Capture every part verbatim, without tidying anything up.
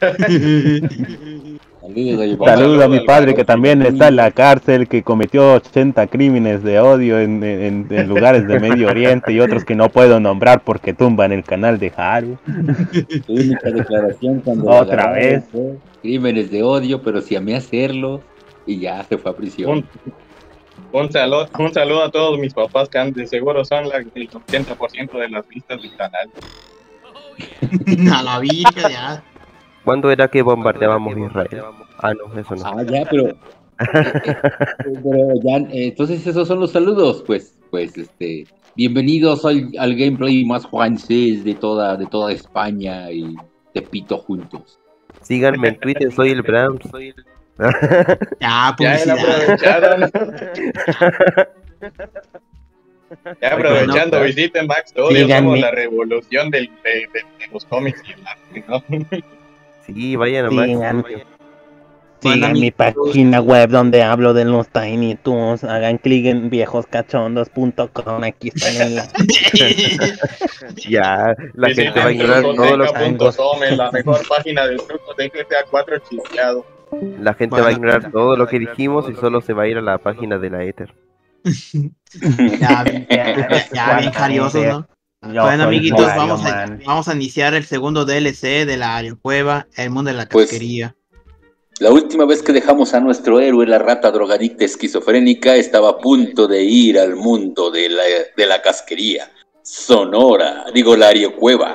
Saludos a mi padre que también está en la cárcel, que cometió ochenta crímenes de odio en, en, en lugares de Medio Oriente y otros que no puedo nombrar porque tumban el canal de Haru. Su única declaración cuando otra vez fue crímenes de odio, pero si amé hacerlo y ya se fue a prisión. Un, un, saludo, un saludo a todos mis papás que de seguro son la, el ochenta por ciento de las vistas del canal. A la virgen, ya. ¿Cuándo era que bombardeábamos Israel? Ah, no, eso no. Ah, ya, pero... pero ya, eh, entonces esos son los saludos, pues, pues, este... Bienvenidos al, al gameplay más francés de toda, de toda España y Tepito juntos. Síganme en Twitter, soy el Bram, soy el... Ya, ya la aprovecharon. Ya aprovechando, no, visiten Max Odio, somos la revolución del, de, de, de los cómics y el arte, ¿no? Sí, vayan a Max Odio. Sigan mi página web donde hablo de los Tiny Toons. Hagan clic en viejoscachondos punto com. Aquí están en la... Ya, la sí, gente sí, va a ignorar todos los tangos. La mejor página de trucos de G T A cuatro chisteado. La gente bueno, va a ignorar todo lo que dijimos y solo se va a ir a la página de la Ether. Ya, ya, ya bien jariosos, ¿no? Yo bueno, amiguitos, Mario, vamos, a, vamos a iniciar el segundo D L C de la Aerocueva, el mundo de la casquería. Pues, la última vez que dejamos a nuestro héroe, la rata drogadicta esquizofrénica, estaba a punto de ir al mundo de la, de la casquería. Sonora, digo, la Aerocueva.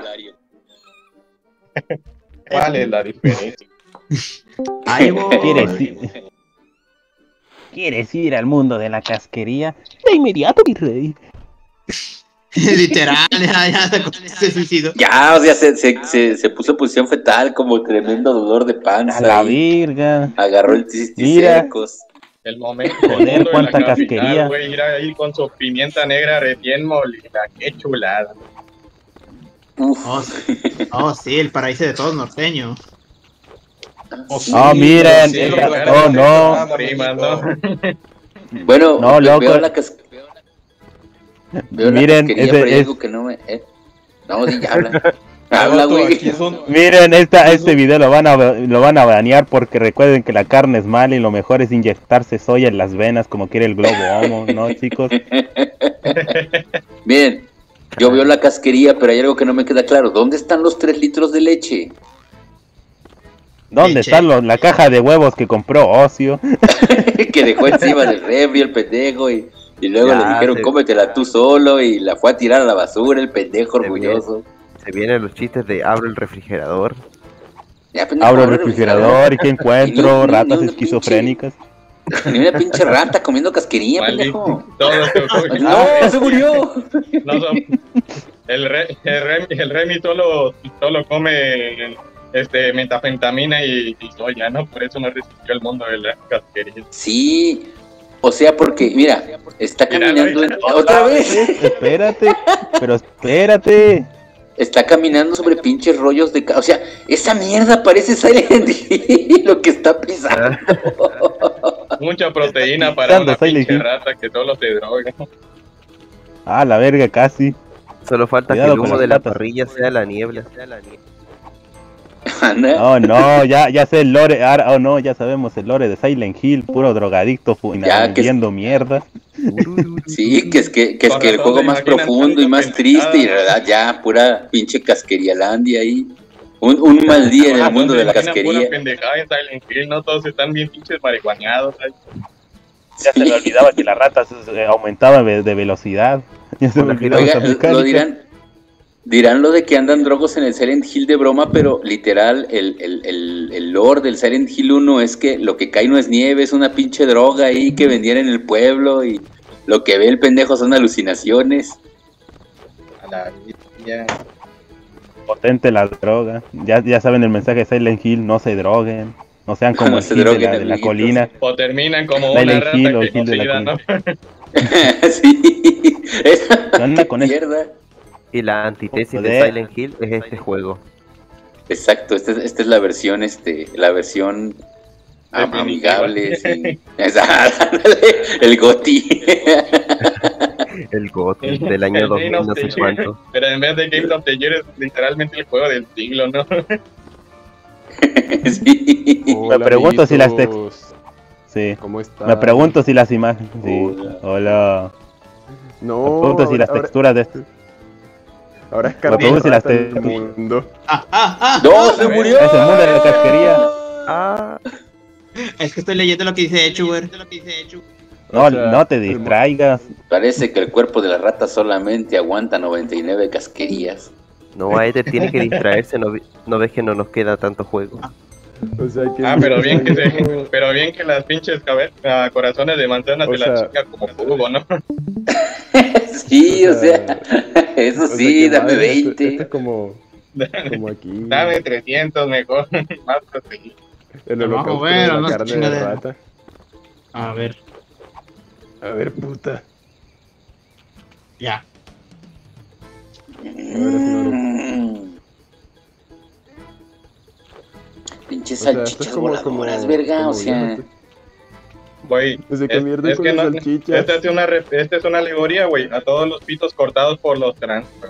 ¿Cuál es la diferencia? ¿Quieres ir, ¿Quieres ir al mundo de la casquería? De inmediato, mi rey. Literal, ya, ya se suicidó. Ya, o sea, se, se, se, se puso en posición fetal como tremendo dolor de panza. A la virga. Agarró el cisticercos. El momento. Joder, cuánta casquería. Güey, ir a ir con su pimienta negra recién molida, qué chulada. Uf. Oh, sí. Oh, sí, el paraíso de todos norteños. Oh, sí, oh miren, sí, esta... oh, no. Prima, ¿no? Bueno, no, loco. Veo la cas... Veo miren, la ese pero es... algo que no me... Eh. No, sí, ya habla. Habla, güey. Son... Miren, esta, este video lo van a lo van a banear porque recuerden que la carne es mala y lo mejor es inyectarse soya en las venas como quiere el globo homo, ¿no, chicos? Miren, yo veo la casquería, pero hay algo que no me queda claro. ¿Dónde están los tres litros de leche? ¿Dónde leche. está lo, la caja de huevos que compró Ocio? Que dejó encima del refri el pendejo y, y luego ya, le dijeron se... cómetela tú solo y la fue a tirar a la basura el pendejo orgulloso. Se vienen los chistes de abro el refrigerador. Ya, pendejo, abro el refrigerador y que encuentro ni, ratas ni esquizofrénicas. Pinche, ni una pinche rata comiendo casquería, pendejo. Todo se no, se murió. No, no, el, re, el, Remy, el Remy solo, solo come este metafentamina y, y soya, ¿no? Por eso no resistió el mundo de la casquería. Sí. O sea, porque, mira, está caminando mira, no, en... otra vez. Espérate, pero espérate. Está caminando sobre pinches rollos de... O sea, esa mierda parece Silent Hill, lo que está pisando. Mucha proteína para una pinche rata que solo se droga. Ah, la verga, casi. Solo falta Cuidado que el humo de la parrilla sea la niebla. Sea la niebla. Oh no, ya, ya sé el lore, ah, oh no, ya sabemos el lore de Silent Hill, puro drogadicto viendo mierda. Sí, que es que, que, es que el juego más profundo y más triste y en realidad ya pura pinche casquerialandia ahí. Un, un mal día en el mundo de la casquería. Pura pendejada en Silent Hill, no todos están bien pinches marihuaneados. Ya se me olvidaba que la rata aumentaba de, de velocidad. Ya se me olvidaba esa mecánica. Lo dirán. Dirán lo de que andan drogos en el Silent Hill de broma, pero literal, el, el, el, el lore del Silent Hill uno es que lo que cae no es nieve, es una pinche droga ahí que vendían en el pueblo y lo que ve el pendejo son alucinaciones. A la ya. Potente la droga. Ya, ya saben el mensaje de Silent Hill, no se droguen, no sean como no el Gil de la, de la colina. O terminan como Silent una rata Hill, que Gil de la ¿no? Sí, esa anda con mierda. eso. Y la antítesis de Silent Hill es este juego. Exacto, esta es, esta es la versión, este, la versión am amigable, sí. El Goti. El Goti del año dos mil, no sé cuánto. Pero en vez de Game of the Year es literalmente el juego del siglo, ¿no? Sí. Hola, me pregunto amiguitos. si las tex... Sí. ¿Cómo están? Me pregunto si las imágenes. Sí. Hola. Hola. No. Me pregunto ahora, si las ahora... texturas de este. Ahora es carne si las te... mundo. Ah, ah, ah, ¡No, ah, se murió! Es el mundo de la casquería. Ah. Es que estoy leyendo lo que dice Echuber. No, o sea, no te distraigas. Parece que el cuerpo de la rata solamente aguanta noventa y nueve casquerías. No, Aether tiene que distraerse, no, no ves que no nos queda tanto juego. O sea, que ah, pero bien que se, pero bien que las pinches uh, corazones de manzana o te sea, la chinga como jugo, ¿no? Sí, o sea, o sea eso o sí, sea, dame madre, veinte. Este, este es como, como aquí. Dame trescientos mejor, más proteína. El holocausto de la no carne de rata. A ver. A ver, puta. Ya. Mm. Pinches salchichas voladoras, verga, o sea. Güey, es, es que no, esta es una esta es una alegoría, güey, a todos los pitos cortados por los trans, bro.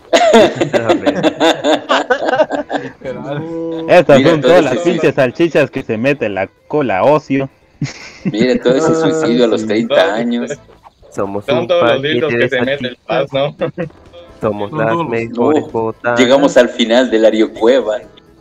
Estas son todas las pinches salchichas que se meten la cola ocio. Mire, todo ese suicidio a los treinta años. Somos son un todos los dildos que se meten el paz, ¿no? Somos las mejores botas. Llegamos al final del Ariocueva.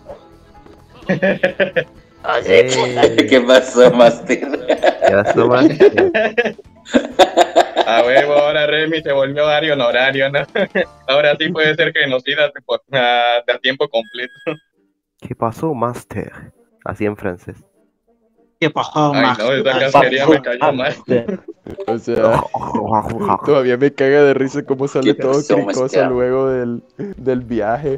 Hey. ¿Qué pasó, Master? ¿Qué pasó, Master? A huevo, ahora Remy se volvió Ario honorario, ¿no? Ahora sí puede ser genocida a tiempo completo. ¿Qué pasó, Master? Así en francés. ¿Qué pasó, Master? Ay, no, esa casquería me cayó mal. O sea, todavía me caga de risa cómo sale todo cricoso luego del, del viaje.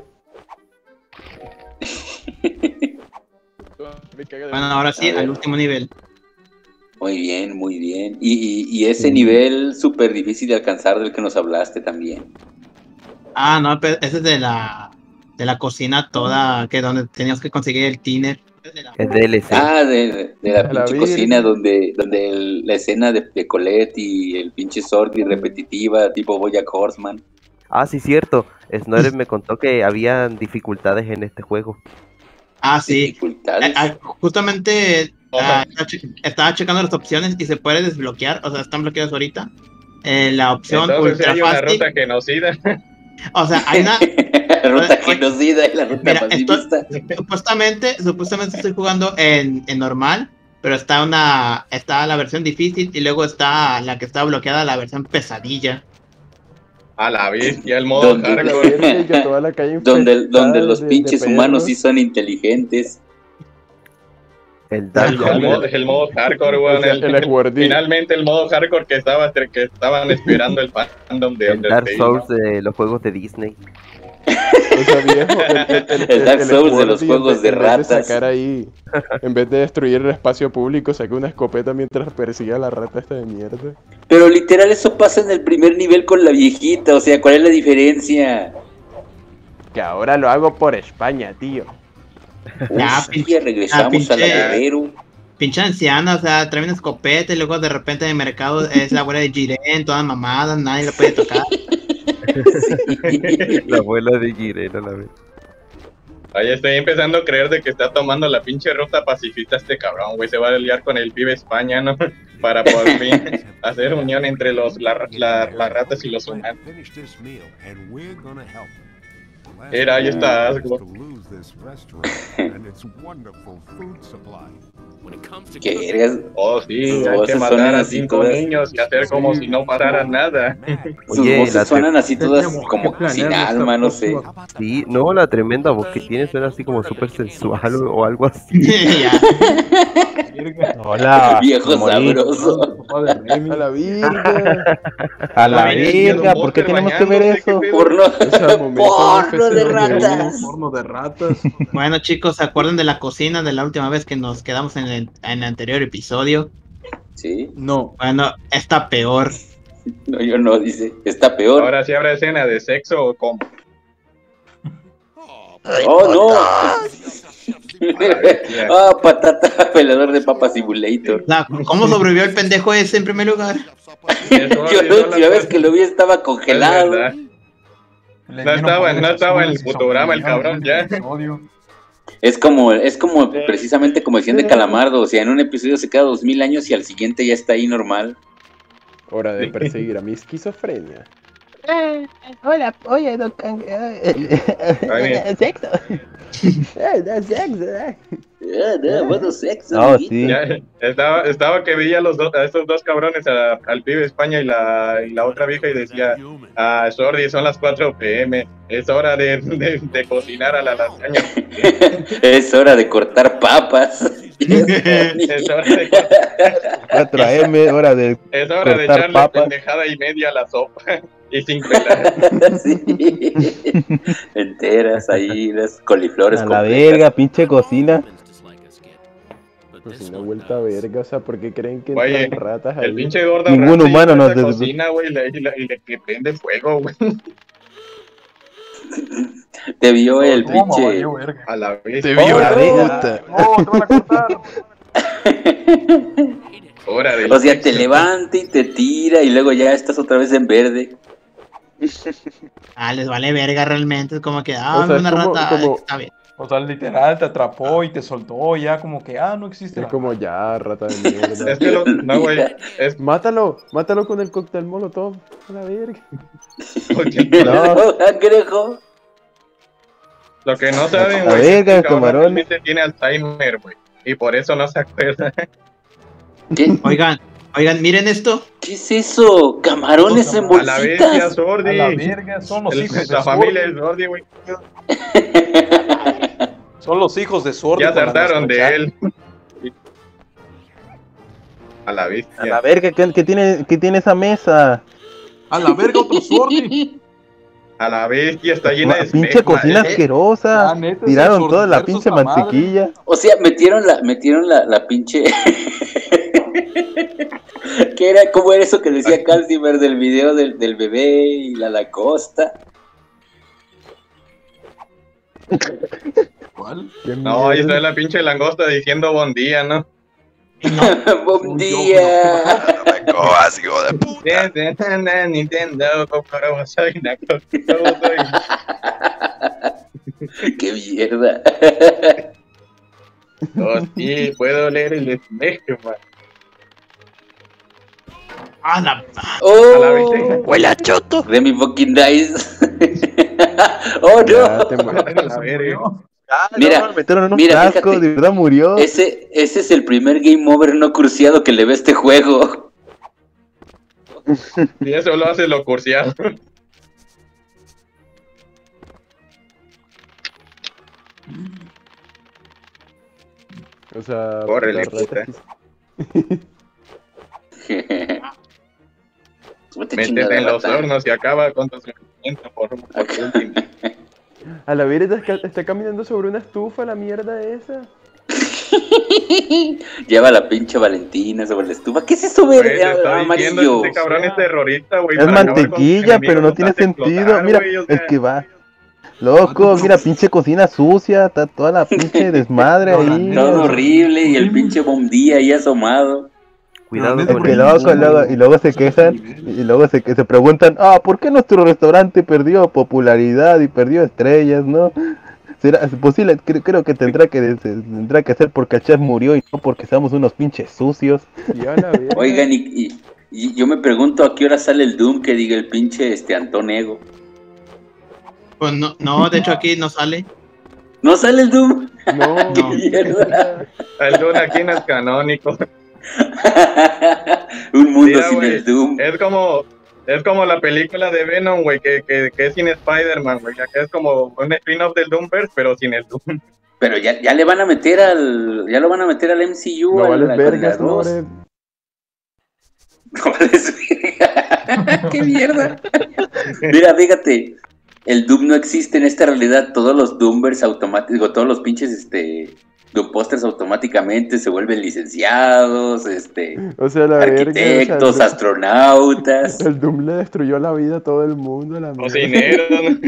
Bueno, ahora sí, al último nivel. Muy bien, muy bien. Y, y, y ese nivel súper difícil de alcanzar del que nos hablaste también. Ah, no, ese es de la de la cocina toda, que donde tenías que conseguir el tiner. Es D L C. Ah, de, de, de la de pinche la cocina donde, donde el, la escena de, de Colette y el pinche Sordi repetitiva, tipo BoJack Horseman. Ah, sí, cierto. Snorri me contó que habían dificultades en este juego. Ah, sí. Eh, eh, justamente uh, estaba checando las opciones y se puede desbloquear, o sea, están bloqueadas ahorita. Eh, la opción Entonces, ultra hay fácil. Una ruta genocida. O sea, hay una ruta genocida y la ruta mira, pacifista. Esto, supuestamente, supuestamente estoy jugando en, en normal, pero está una está la versión difícil y luego está la que está bloqueada, la versión pesadilla. A la bestia, el modo donde, hardcore. donde, donde los de, pinches de humanos sí son inteligentes. El, Dark el, modo, el modo hardcore, weón. El, el, el, finalmente el modo hardcore que estaba que estaban esperando el fandom de el Dark Souls de los juegos de Disney. O sea, viejo, el, el, el, el Dark Souls de los juegos de, de ratas. De sacar ahí, en vez de destruir el espacio público, saqué una escopeta mientras persigue a la rata esta de mierda. Pero literal eso pasa en el primer nivel con la viejita, o sea, ¿cuál es la diferencia? Que ahora lo hago por España, tío. Uy, ya, sí, pinche, regresamos pinche, a la Guerrero. Pinche anciana, o sea, trae una escopeta y luego de repente en el mercado es la abuela de Jiren, toda mamada, nadie la puede tocar. Sí. La abuela de Jiren, a la vez. Oye, estoy empezando a creer de que está tomando la pinche ruta pacifista este cabrón, güey. Se va a liar con el pibe España, ¿no? Para por fin hacer unión entre los la, la, las ratas y los humanos. Era, ahí está Asgore. ¿Qué eres? Oh, sí, hay que matar a cinco todas... niños y hacer como si no pasara nada. Sus Oye, voces suenan te... así todas como sin alma, no sé. Sí, no, la tremenda voz que tiene suena así como súper sensual o, o algo así. Hola, viejo sabroso. A la virga. A la virga, ¿por qué tenemos que ver eso? Porno, porno de ratas. Porno de ratas. Bueno, chicos, ¿se acuerdan de la cocina de la última vez que nos quedamos en el, en el anterior episodio? Sí. No. Bueno, está peor. No, yo no, dice, está peor. Ahora sí habrá escena de sexo o cómo. Oh, no. Ah, oh, patata, pelador de Papa Simulator. La, ¿Cómo sobrevivió el pendejo ese en primer lugar? Yo la última vez que lo vi estaba congelado. No estaba, no estaba en el fotograma el cabrón ya. Es como, es como precisamente como decían de Calamardo, o sea, en un episodio se queda dos mil años y al siguiente ya está ahí normal. Hora de perseguir a mi esquizofrenia. Eh, hola, oye, don Can... sexo. Eh, sexo. Yeah, yeah, bueno, sexo. Oh, sí. Ya, estaba, estaba que veía a, los dos, a estos dos cabrones, a, al pibe España y la, y la otra vieja, y decía, ah, sorry, son las cuatro pe eme, es hora de, de, de cocinar a la lasaña. Es hora de cortar papas. Es hora de cortar cuatro a eme, hora de Es hora de echarle papas. Pendejada y media a la sopa. Y sin pelar. Sí. Enteras ahí, las coliflores. A la verga, pinche cocina. Cocina vuelta verga, o sea, ¿por qué creen que Oye, entran ratas ahí? El pinche gordo Ningún humano nos des... cocina, güey, y le, y le, y le que prende fuego, güey. Te vio el pinche. A la vez. Te vio la puta. No, te van a cortar. Hora de o sea, te levanta y te tira y luego ya estás otra vez en verde. Ah, les vale verga realmente, es como que, ah, o sea, una como, rata, como... está bien. O sea, literal, te atrapó y te soltó, ya como que, ah, no existe. Es como ya, rata de mierda. Es que lo, no, güey. Es... Mátalo, mátalo con el cóctel molotov. A la verga. No, cangrejo. Lo que no saben, güey, verga, es que camarón tiene Alzheimer, güey. Y por eso no se acuerda. ¿Qué? Oigan, oigan, miren esto. ¿Qué es eso? Camarones en bolsitas. A la bestia, Sordi. A la verga, son los el, hijos de la familia es Sordi, güey. Son los hijos de Sordi. Ya trataron de él. A la bestia. A la verga, ¿qué, qué, tiene, ¿qué tiene esa mesa? A la verga, otro Sordi. A la bestia, está llena una de pinche cocina eh. asquerosa. Ah, neta, tiraron toda la pinche mantequilla. Madre. O sea, metieron la, metieron la, la pinche. ¿Qué era? ¿Cómo era eso que decía Calcimer del video del, del bebé y la lacosta? ¿Cuál? No, ahí está la pinche langosta diciendo buen día, ¿no? No. Buen día. Coas, hijo de puta. Nintendo, qué mierda. Oh, sí, puedo leer el espejo, man. ¡Ah, la! ¡Oh! ¡Huele a choto! Remy fucking dice. ¡Oh, no! Ya, te mueres, Ah, mira, no, metieron en un mira, casco, fíjate, de verdad murió. Ese, ese es el primer game over no cursiado que le ve a este juego. Y eso lo hace lo cursiado. O sea, córrele, la rata métete en los hornos y acaba con tu sufrimiento por, por último. A la verga está, está caminando sobre una estufa, la mierda esa. Lleva la pinche Valentina sobre la estufa. ¿Qué es eso, verga? Amarillo. Este cabrón es terrorista, güey. Es mantequilla, pero no tiene sentido. Mira, wey, o sea... es que va. Loco, mira, pinche cocina sucia, está toda la pinche desmadre ahí. Todo horrible y el pinche bombilla ahí asomado. Cuidado es con que el loco, luego, y luego se quejan y luego se, se preguntan, ah, ¿por qué nuestro restaurante perdió popularidad y perdió estrellas, no? ¿Será posible? Creo, creo que tendrá que tendrá que ser porque el chef murió y no porque seamos unos pinches sucios. Oigan, y, y, y yo me pregunto a qué hora sale el Doom que diga el pinche este Antonego. Pues no, no, de hecho aquí no sale. ¿No sale el Doom? No. ¡Qué mierda! El Doom aquí no es canónico. Un mundo Mira, sin wey, el Doom. Es como, es como la película de Venom, güey, que, que, que es sin Spider-Man, güey. Que es como un spin-off del Doomverse, pero sin el Doom. Pero ya, ya le van a meter al. Ya lo van a meter al M C U. No al, vales al, vergas, no no vales verga. ¡Qué mierda! Mira, fíjate. El Doom no existe en esta realidad. Todos los Doomverse automáticos, todos los pinches este Doom posters automáticamente se vuelven licenciados, este, o sea, la arquitectos, verga, o sea, astronautas. El Doom le destruyó la vida a todo el mundo. La cocinero.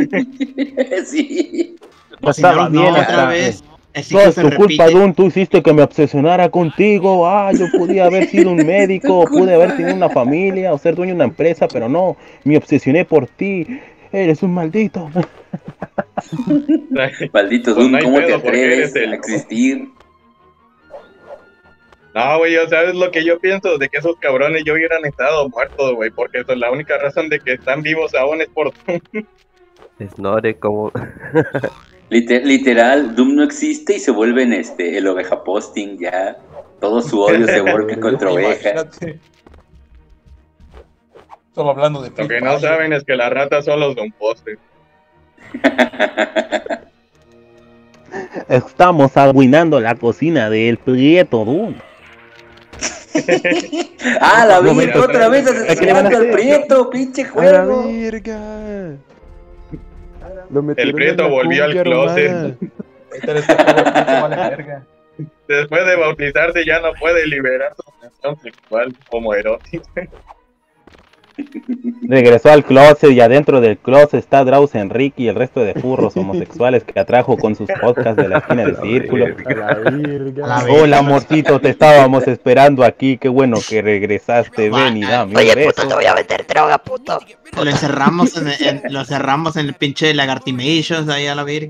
Sí. Estaba bien no, hasta otra vez. No es tu culpa, Doom, tú hiciste que me obsesionara contigo. Ah, yo podía haber sido un médico, pude haber tenido una familia o ser dueño de una empresa, pero no, me obsesioné por ti. Eres un maldito. Maldito Doom, pues no ¿cómo te atreves el... a existir? No, güey, o sea, es lo que yo pienso, de que esos cabrones yo hubieran estado muertos, güey, porque eso es la única razón de que están vivos aún es por Doom. Snore, como... Liter, literal, Doom no existe y se vuelven este, el oveja posting, ya. Todo su odio se vuelve contra oveja. Solo hablando de... Lo que no saben es que las ratas son los Doom postes. Estamos arruinando la cocina del Prieto Doom. Ah, la vi, otra vez asesinando al Prieto, pinche juego. A la virga. El Prieto volvió al closet. Después de bautizarse ya no puede liberar su tensión sexual como erótica. Regresó al closet y adentro del closet está Drauz Enrique y el resto de furros homosexuales que atrajo con sus podcasts de la esquina del círculo. Hola amorcito, te estábamos esperando aquí, qué bueno que regresaste, ven y dame un Oye, beso. puto, te voy a meter droga, puto. Lo encerramos en el, en, lo cerramos en el pinche Lagartimations ahí a la virga.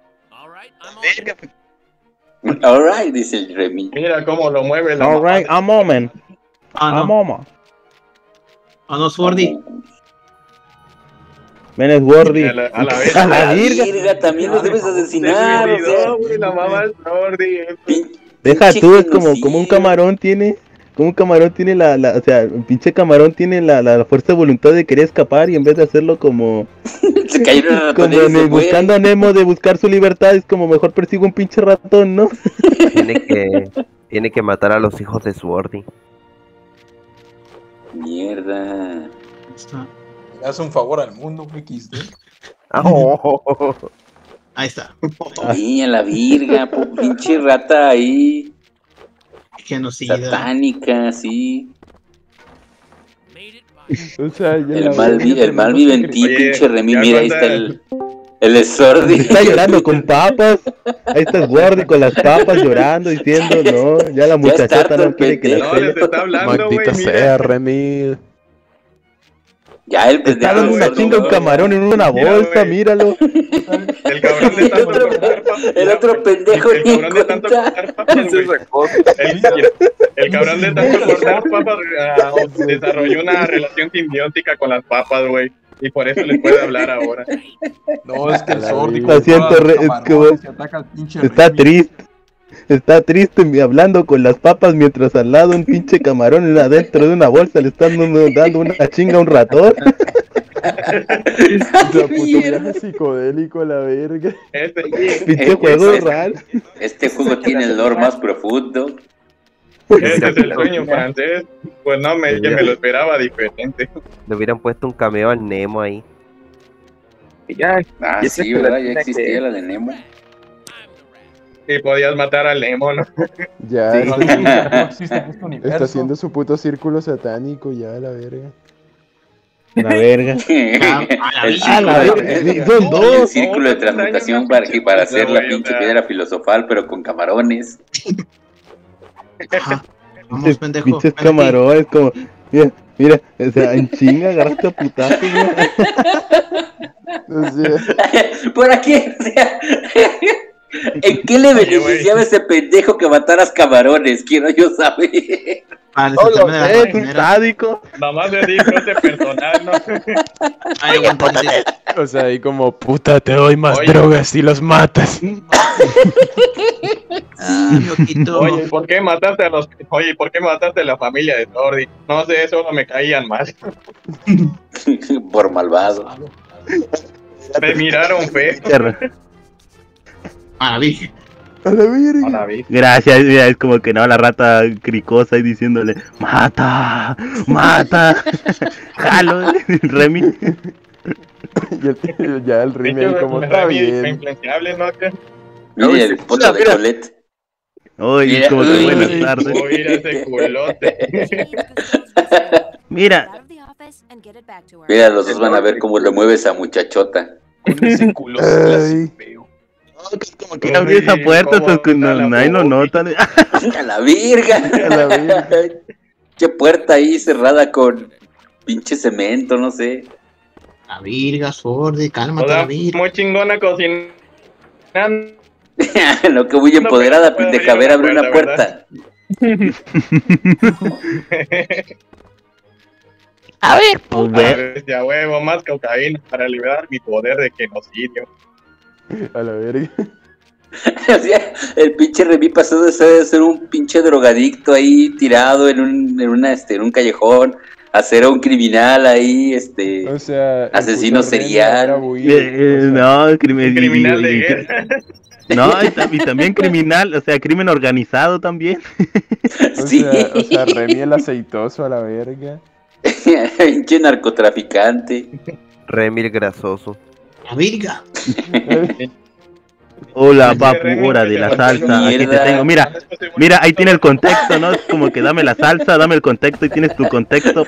Alright, dice el Remy. Mira cómo lo mueve la Alright, a moment. Ah, no. A moment. Ah, no, Swordy. Ven, es Gordy. A la, a la, vez, a la virga. virga también los debes asesinar. O sea, güey, la mamá es Gordy. Deja tú, es como, como un camarón tiene. Como un camarón tiene la, la, o sea, un pinche camarón tiene la, la, la fuerza de voluntad de querer escapar y en vez de hacerlo como... se cayó en el ratón como en, buscando a Nemo de buscar su libertad, es como mejor persigo un pinche ratón, ¿no? Tiene que, tiene que matar a los hijos de Swordy. Mierda. Le hace un favor al mundo, X D. Oh. Ahí está. Sí, a la virga, pinche rata ahí. Genocida. Satánica, sí. O sea, el, mal, vi, el mal vive en ti, pinche Remy. Mira, ahí está el, el Swordy. Está llorando con papas. Ahí está Swordy con las papas llorando, diciendo, no, ya la muchachota no quiere que la pele. Maldita sea, Remy. Ya el pendejo. Está dando una chinga un camarón en una bolsa, míralo. El cabrón de tanto otro, cortar papas. El otro pendejo. El cabrón de tanto cortar papas. El cabrón de tanto cortar papas desarrolló una relación simbiótica con las papas, güey. Y por eso les puede hablar ahora. No, es que el Swordy. Lo siento, re, es que está triste. Está triste hablando con las papas mientras al lado un pinche camarón adentro de una bolsa le están dando una chinga a un ratón. Puto viaje psicodélico la verga. Este, pinche este, juego este, raro. Este juego tiene el lore más profundo. Ese es el sueño francés. Pues no, me, que me lo esperaba diferente. Le hubieran puesto un cameo al Nemo ahí. Ya, ah, ya sí, ¿verdad? Ya existía que... la de Nemo. Y podías matar al Nemo, ¿no? Ya, sí. está, está haciendo su puto círculo satánico ya, la verga. La verga. Ah, la verga. Son dos. El círculo de transmutación para, para hacer la pinche piedra filosofal, pero con camarones. Ajá. Vamos, pendejo. Pinches camarones, como... Mira, mira, o sea, en chinga agarraste a putazos, ¿no? O sea... Por aquí, o sea... ¿En qué le beneficiaba ese pendejo que mataras camarones? Quiero yo saber. Ah, no lo sé, es un sádico. Nomás le digo ese personal, ¿no? Ay, o sea, ahí como, puta, te doy más Oye. drogas si los matas. Ah, Oye, ¿por qué mataste a los... Oye, ¿por qué mataste a la familia de Swordy? No sé, solo me caían mal. Por malvado. Me miraron feo. A la virgen. A la virgen. Gracias, mira, es como que no, la rata cricosa y diciéndole, mata, mata. Jalo, Remy. Y el, ya el Remy ahí como está bien. Influenciable, ¿no? Mira el foto de Colette. Oye, como que buenas tardes. Mira ese culote. Mira. Mira, los dos van a ver cómo le mueve esa muchachota. Ese culo es feo. Como que abrió esa puerta, pues que no, nadie lo nota. A la virga. A la virga. Qué puerta ahí cerrada con pinche cemento, no sé. La virga, Sordi, cálmate, la virga. Muy chingona cocinando. Lo que muy empoderada, no, de caber abrir una puerta. A ver, pues ver. Ya huevo, más cocaína para liberar mi poder de genocidio. A la verga. O sea, el pinche Remy pasó de ser, de ser un pinche drogadicto ahí tirado en un, en una, este, en un callejón, a ser un criminal ahí, este, o sea, asesino serial. Eh, eh, no, crimen, criminal de guerra. No, y también criminal, o sea, crimen organizado también. O sí. sea, o sea, Remy el aceitoso a la verga. Pinche narcotraficante. Remy el grasoso. La virga. Hola, papu, hora de la salsa. Aquí te tengo. Mira, mira, ahí tiene el contexto, ¿no? Es como que dame la salsa, dame el contexto y tienes tu contexto.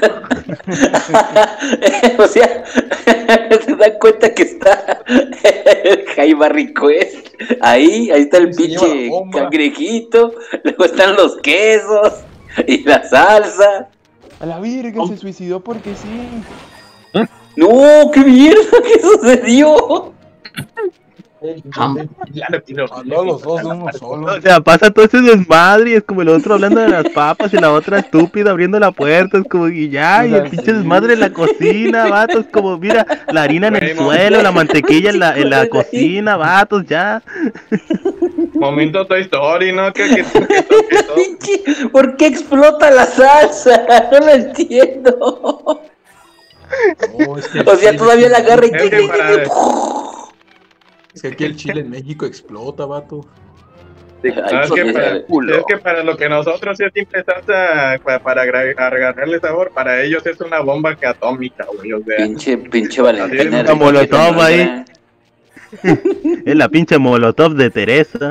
O sea, te das cuenta que está el Jaiba Request. Ahí, ahí está el pinche cangrejito. Luego están los quesos y la salsa. A la verga, se suicidó porque sí. No, qué mierda, ¿qué sucedió? Los dos de uno solo. O sea, pasa todo ese desmadre y es como el otro hablando de las papas y la otra estúpida abriendo la puerta, es como y ya, y el pinche desmadre en la cocina, vatos, como mira, la harina en el suelo, la mantequilla en la, en la cocina, vatos, ya. Momento Toy Story, ¿no? ¿Qué, qué, qué, qué, qué, ¿Por qué explota la salsa? No lo entiendo. No, es que o sea, todavía la agarra y es que, para... es que aquí el chile en México explota, vato. Ay, es, que para, es que para lo que nosotros es simple salsa para, para agarrarle sabor, para ellos es una bomba que atómica, güey. O sea, pinche, pinche Valentina. Es molotov ahí. Es la pinche molotov de Teresa.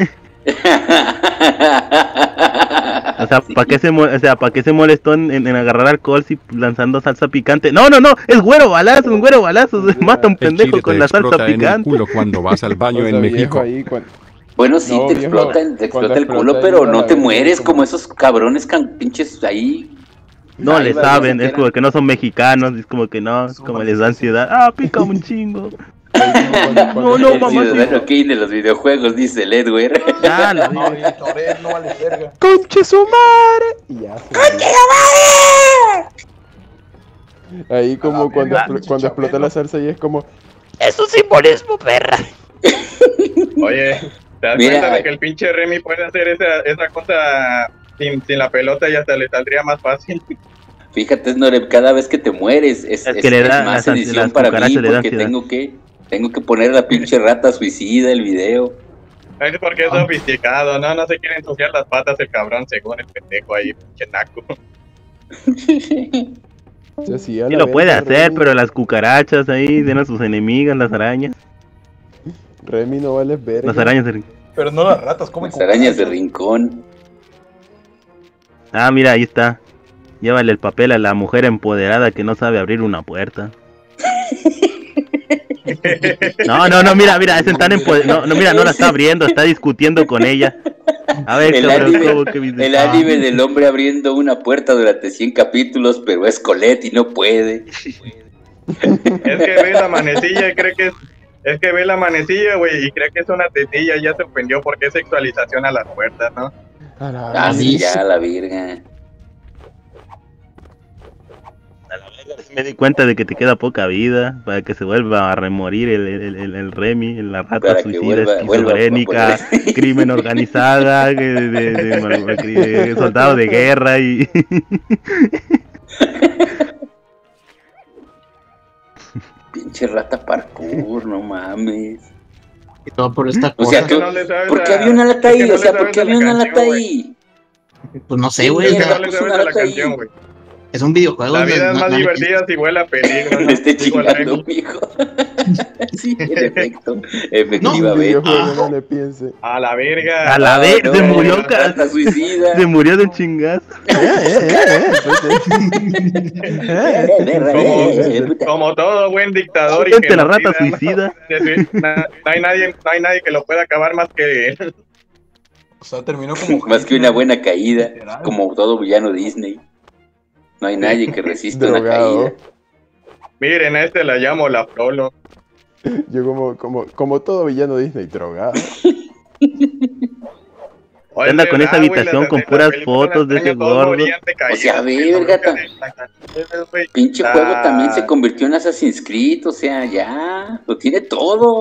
O sea, ¿para qué se, o sea, ¿para qué se molestó en, en agarrar alcohol si lanzando salsa picante? No, no, no, es güero balazo, un güero balazo, se mata un pendejo con la salsa picante. En el culo cuando vas al baño o sea, en México. Cuando... Bueno, sí, no, te, viejo, explota, te explota el culo, pero no te mueres como esos cabrones can, pinches ahí. No le saben, es como que no son mexicanos, es como que no, es como les da ansiedad. Ah, pica un chingo. No, no, mamá. El ciudadano Kane de los videojuegos, dice el Edward. Ya, la no, el Torres no vale verga. ¡Conche su madre! Y ya se ¡Conche su madre! Ahí como cuando, verga, cuando explota la salsa y es como... Es un simbolismo, perra. Oye, ¿te das Mira, cuenta de que el pinche Remy puede hacer esa, esa cosa sin, sin la pelota y hasta le saldría más fácil? Fíjate, Snorep, cada vez que te mueres es, es, es, le da, es más las, edición las para mí porque tengo que... Tengo que poner la pinche rata suicida el video. Es porque es sofisticado, ¿no? No se quiere ensuciar las patas el cabrón, según el pendejo ahí, pinche naco. Sí, sí, sí lo puede hacer, Remy. Pero las cucarachas ahí, den a sus enemigas, las arañas. Remy no vale verga. Las arañas de rincón. Pero no las ratas, comen Las arañas de rincón. Ah, mira, ahí está. Llévale el papel a la mujer empoderada que no sabe abrir una puerta. No, no, no, mira, mira, es tan empoder... no, no, mira, no la está abriendo, está discutiendo con ella. A ver, el, anime, que me... el anime del hombre abriendo una puerta durante cien capítulos, pero es Colette y no puede. Es que ve la manecilla y cree que es, es que ve la manecilla, güey, y cree que es una tetilla y ya se ofendió porque es sexualización a las puertas, ¿no? Ah, sí, ya, la virga. Me di cuenta de que te queda poca vida para que se vuelva a remorir el, el, el, el Remy, la rata para suicida, esquizofrénica, crimen organizada, de, de, de, de, de soldado de guerra y... Pinche rata parkour, no mames. Y todo por esta cosa. O sea, tú, no ¿por qué había una lata ahí? O sea, ¿por qué había una lata ahí? Pues no sé, güey. Es que no le sabes la canción, güey. Es un videojuego. La vida es más no, divertida no, si huele a peligro. No esté chingando, mijo. Sí, en efecto. Efectivamente. No, no le piense. A la verga. A la verga. Se murió, cara. Suicida. Se murió de chingazo. como, como todo buen dictador. Y que la rata suicida. No, no, hay nadie, no hay nadie que lo pueda acabar más que él. O sea, terminó como. Más que una buena caída. Como todo villano Disney. No hay nadie que resista una caída. Miren, a este la llamo la Frollo. Yo como, como, como todo villano Disney drogado. Anda con esa habitación con puras fotos de ese gordo. O sea, verga, pinche juego también se convirtió en Assassin's Creed, o sea, ya, lo tiene todo.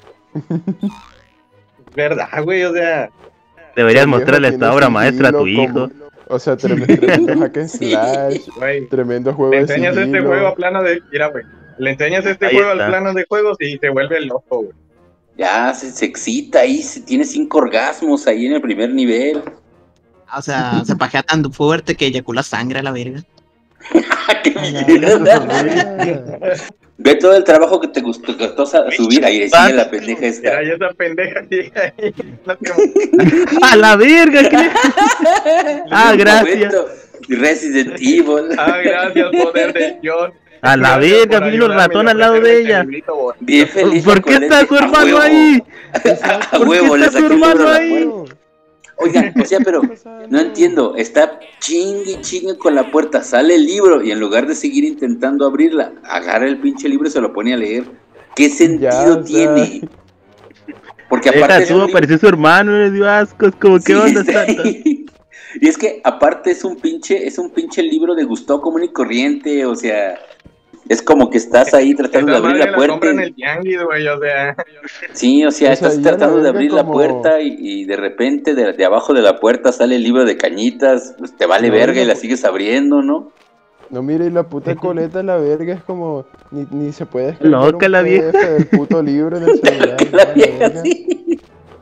Verdad, güey, o sea. Deberías mostrarle esta obra maestra a tu hijo. O sea, tremendo, tremendo hack and slash, Wey, tremendo juego le de enseñas sigilo. este juego a plano de... Mira, güey. Le enseñas este Ahí juego está. al plano de juegos y se vuelve loco, güey. Ya, se, se excita ahí, se, tiene cinco orgasmos ahí en el primer nivel. O sea, se pajea tan fuerte que eyacula sangre a la verga. ¡Qué mierda! Ve todo el trabajo que te gustó, que costó subir ahí, decía la pendeja esta. Mira, esa pendeja llega ahí. No te... ¡A la verga! ¿Qué? Ah, gracias. Resident Evil. Ah, gracias, poder del John. A la verga, vino el ratón al lado de ella. Bien feliz. ¿Por qué está su hermano ahí? A huevo, le saqué el libro a la puerta. Oigan, o sea, pero no entiendo, está chingue chingue con la puerta, sale el libro y en lugar de seguir intentando abrirla, agarra el pinche libro y se lo pone a leer. ¿Qué sentido Ya, tiene? Porque Deja aparte tú, apareció su hermano, le dio asco, es como, ¿qué Sí, onda? sí. Está- Y es que aparte es un pinche, es un pinche libro de gusto común y corriente, o sea, es como que estás ahí tratando de Esa abrir madre la puerta. compran y- el tianguis, güey, o sea. Sí, o sea, O sea, estás ya tratando la de verga abrir la como- puerta y, y de repente de, de abajo de la puerta sale el libro de cañitas, pues te vale No, verga y no. la sigues abriendo, ¿no? No, mire, y la puta coleta, la verga, es como... Ni, ni se puede escribir Loca la vieja. del puto libro en el celular. La la vieja, verga. sí.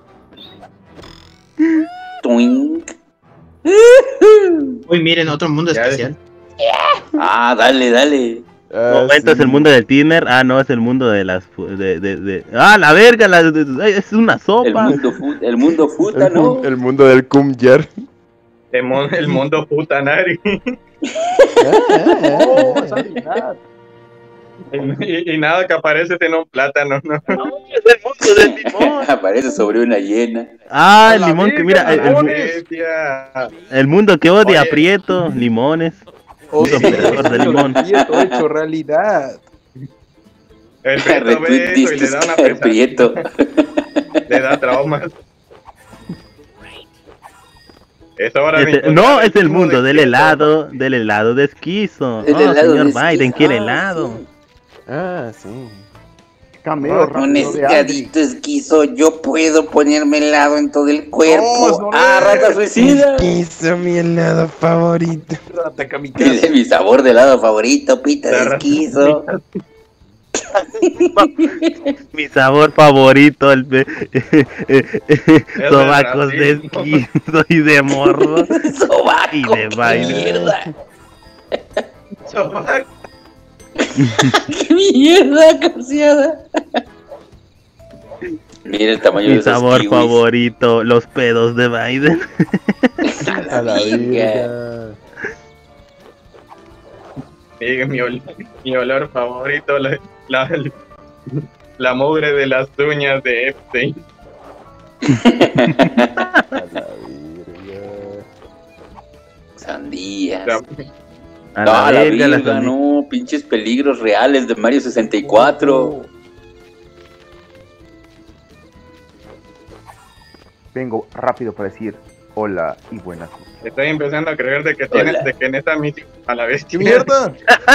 Tuink. Uy, miren, otro mundo Ya, especial. Ah, dale, dale. Ah, Momento, sí. es el mundo del Tinder. Ah, no, es el mundo de las. fu- De, de, de... Ah, la verga, la, de- de- ay, es una El sopa. mundo, fu- el mundo futa, El, ¿no? mu- el mundo del Kumyer. El mon- el mundo putanari. y, y nada que apareces en un plátano, ¿no? Es el mundo del limón. Aparece sobre una hiena. Ah, A el la limón que verga, mira. El, el mu- bestia. el mundo que odia Oye. aprieto, limones. Oh, Mundo sí, perdedor de limón. Prieto hecho realidad. El Prieto ve Retweet eso y le disques da una el pesadilla. prieto. Le da traumas. Es hora de Este- encontrar no, es el primo mundo de del Prieto. helado, del helado de esquizo. El Oh, helado señor de Biden esquizo. quiere Ah, helado. sí. Ah, sí. Cameo Un rápido de Adri. escadito esquizo, yo puedo ponerme helado en todo el cuerpo. No, ah, no, rata suicida. Esquizo, mi helado favorito. Rata kamikaze. Ese es mi sabor de helado favorito, pita de La rata esquizo. Mi sabor favorito, el de- sobacos de racismo. esquizo y de morro. Sobaco, Y de qué baile. mierda. Sobaco. Qué mierda, cociada. Mira el tamaño de Mi esos sabor kiwis. favorito, los pedos de Biden. A la A la verga. verga. Sí, mi, ol- mi olor favorito, la, la, la mugre de las uñas de Epstein. A la verga. Sandías. La- A No, la a la verga, la verga, sandía. no, pinches peligros reales de Mario sesenta y cuatro. Vengo rápido para decir hola y buenas noches. Estoy empezando a creer de que tienes, Hola. de que en esta misión a la vez. ¡Qué mierda!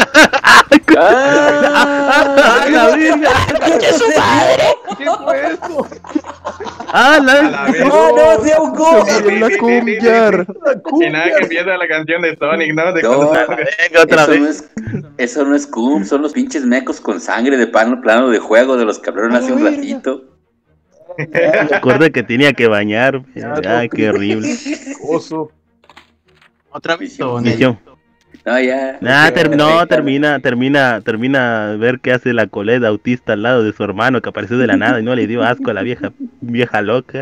¡Ah, la verga! ¡Conche su madre! ¿Qué fue esto? ¡Ah, A la la vez. No, no, se ahogó. Se murió la Kumyer. Y nada que empieza la canción de Sonic, ¿no? De No, cuando- Venga, otra Eso vez. no, es, eso no es cum, son los pinches mecos con sangre de plano, plano de juego de los que hablaron hace un ratito. Me acordé que tenía que bañar. Ay, qué horrible. Oso. Otra misión. eh. Misión. No, ya. Nah, ter- no, Perfecto. termina, termina, termina ver qué hace la Colette autista al lado de su hermano que apareció de la nada y no le dio asco a la vieja, vieja loca.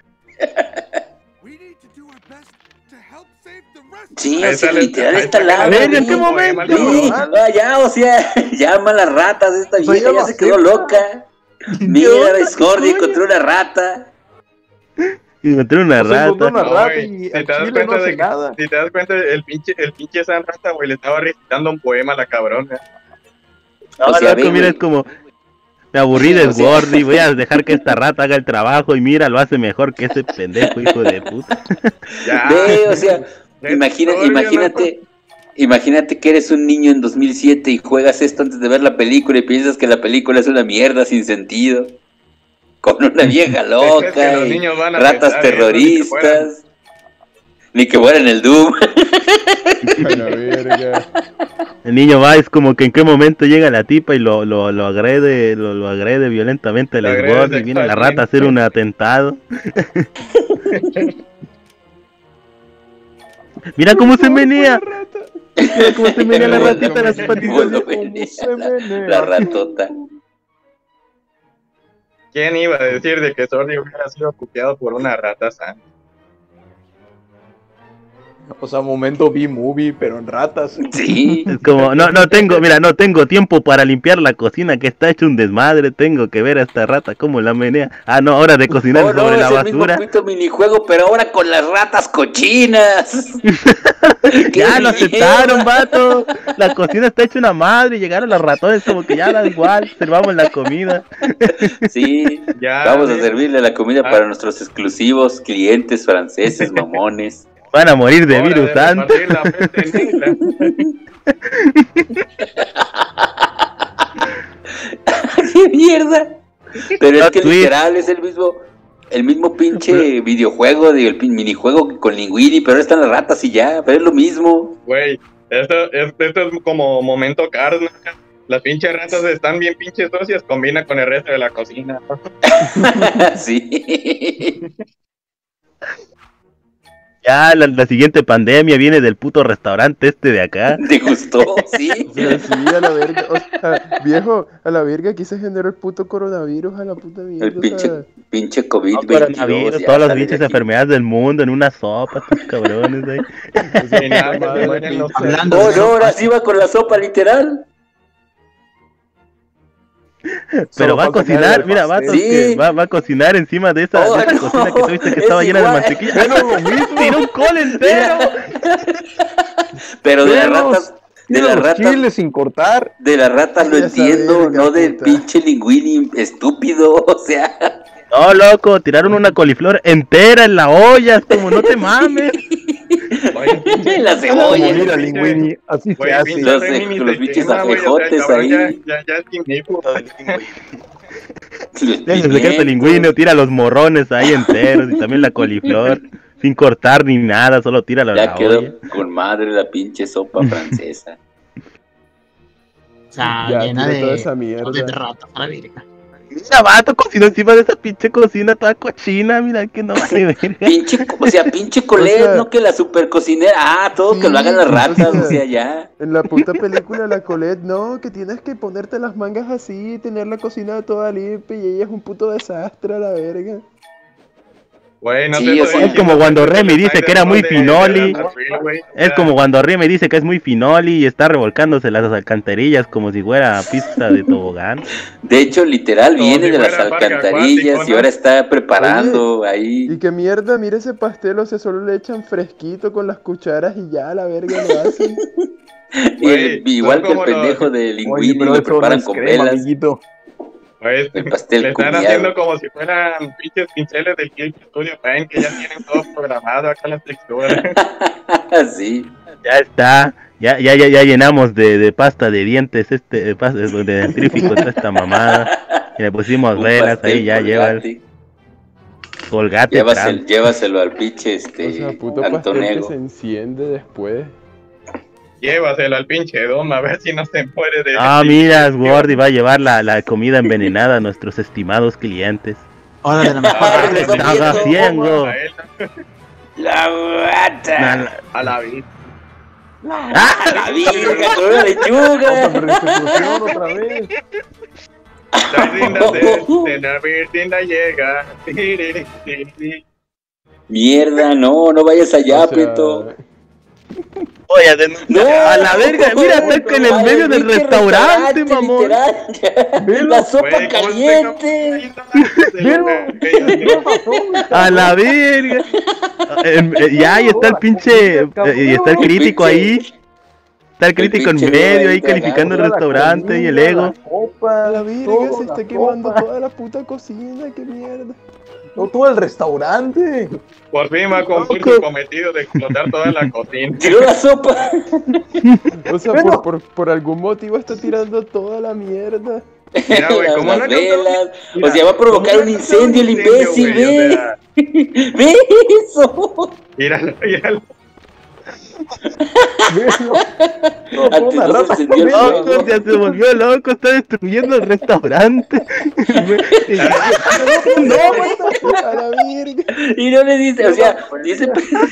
Sí, Ahí o sea, sale- literal ahí está sale al lado. A ver, ¿en sí. qué momento? Sí, ah, ya, o sea, llama a las ratas, esta sea, vieja ya ya lo se quedó acepta. loca. Mira, Discord encontró una rata. Y encontré una O sea, encontró rata. una No, rata güey, y si te al das chile no cuenta hace de que, nada. si te das cuenta, el pinche, el pinche San Rata, güey, le estaba recitando un poema a la cabrona. No, o sea, loco, mira, es como... Me aburrí del Gordy, voy a dejar que esta rata haga el trabajo y mira, lo hace mejor que ese pendejo hijo de puta. Ya. Ve, o sea, imagina, imagínate, imagínate que eres un niño en dos mil siete y juegas esto antes de ver la película y piensas que la película es una mierda sin sentido, con una vieja loca, es que y ratas terroristas. Ni que fuera en el Doom. El niño va, es como que en qué momento llega la tipa y lo, lo, lo agrede, lo, lo agrede violentamente al Gordy y viene la rata a hacer un atentado. Mira cómo se menea. Mira cómo se menea la ratita, las patitas. La ratota. ¿Quién iba a decir de que Sordi hubiera sido copiado por una rata sana? O sea, momento B-movie, pero en ratas. Sí. Es como, no, no tengo, mira, no tengo tiempo para limpiar la cocina que está hecho un desmadre. Tengo que ver a esta rata cómo la menea. Ah, no, hora de cocinar oh, sobre no, la es basura. El mismo minijuego, pero ahora con las ratas cochinas. Ya lo aceptaron, vato. La cocina está hecha una madre y llegaron los ratones como que ya da igual, servamos la comida. Sí, ya, vamos a servirle la comida ah. para nuestros exclusivos clientes franceses, mamones. Van a morir de virus antes. ¡Qué mierda! Pero es que literal es el mismo el mismo pinche videojuego, de, el minijuego con Linguini, pero ahora están las ratas y ya, pero es lo mismo. Güey, esto, esto, esto es como momento Cars, ¿no? Las pinches ratas están bien pinches socias, combina con el resto de la cocina. Sí. Ya, la, la siguiente pandemia viene del puto restaurante este de acá. ¿Te gustó? Sí. O sea, sí, a la verga. O sea, viejo, a la verga aquí se generó el puto coronavirus, a la puta mierda. El pinche, o sea... pinche COVID veintidós. No, todas las pinches enfermedades del mundo en una sopa, estos cabrones ahí. Sí, nada, madre, no, hablando oh, no, ahora sí va con la sopa, literal. Pero solo va a cocinar, mira, va, sí. va, va a cocinar encima de esa, oh, de esa no, cocina que tuviste que estaba igual. Llena de mantequilla. ¡Ah, no, lo mismo! ¡Tiró un col entero! Pero de las ratas, de las ratas, chiles sin cortar. De las ratas lo entiendo, no del pinche Linguini estúpido, o sea. No, loco, tiraron una coliflor entera en la olla, como no te mames. La cebolla. Mira, Linguini, así se hace. Los, los bichos ajejotes ahí. Ya, ya, ya, Desde que este Linguini tira los morrones ahí enteros y también la coliflor, sin cortar ni nada, solo tira la, ya la quedó olla. Con madre la pinche sopa francesa. O sea, ya, llena de, toda esa mierda. de ratas a la virga. Mira, vato, cocinó encima de esa pinche cocina toda cochina, mira que no vale verga. Pinche, o sea, pinche Colette, o sea, no que la super cocinera, ah, todo sí, que lo hagan las ratas, o sea, ya. En la puta película la Colette, no, que tienes que ponerte las mangas así, tener la cocina toda limpia y ella es un puto desastre a la verga. Wey, no sí, o sea, es como cuando Remy dice que era muy finoli. Es como cuando Remy dice que es muy finoli y está revolcándose las alcantarillas como si fuera pista de tobogán. De hecho, literal, como viene si de las alcantarillas acuático, y ahora está preparando. Oye, ahí. Y que mierda, mira ese pastel, o sea, solo le echan fresquito con las cucharas y ya, la verga lo hacen. Wey, el, igual que el pendejo los... de Linguini, lo preparan no con crema, velas. Amiguito. Pues, el pastel le están cumiado. Haciendo como si fueran pinches pinceles del Clip Studio Paint que ya tienen todo programado acá las texturas. Sí. Ya está, ya ya ya, ya llenamos de, de pasta de dientes este de pasta de dentrífico toda esta mamada. Y le pusimos velas ahí, ya lleva el colgate. Llévaselo, llévaselo al pinche este o sea, puto Antonego. Que se enciende después. Llévaselo al pinche Dom a ver si no se muere de... Ah, mira, Gordy va a llevar la, la comida envenenada a nuestros estimados clientes. Ahora de la mejor. ¿Qué estás haciendo? La rata. A la vida. ¡Ah, la virga! ¡Con una lechuga! Otra vez. La rinda de la virginidad llega. Mierda, no, no vayas allá, o sea... Prieto. Oye, de... no, a la verga, mira, está no, en el medio del restaurante, mamón. La sopa wey, caliente. A la verga. Ya, ahí está el pinche, y está el crítico ahí. Está el crítico en medio ahí calificando el restaurante y el ego. Opa, la virga, se está quemando toda la puta cocina, qué mierda. No, todo el restaurante. Por fin va a cumplir su cometido de explotar toda la cocina. ¡Tiró la sopa! O sea, por, por, por algún motivo está tirando toda la mierda. Mira, güey, ¿cómo las no velas. Mira, O sea, va a provocar un incendio el imbécil, güey, ve. o sea, ¡Ve eso! Míralo, míralo. No, no, una rata. Loco, ya se volvió loco, está destruyendo el restaurante. No, a la virga. Y no le dice, o sea, dice.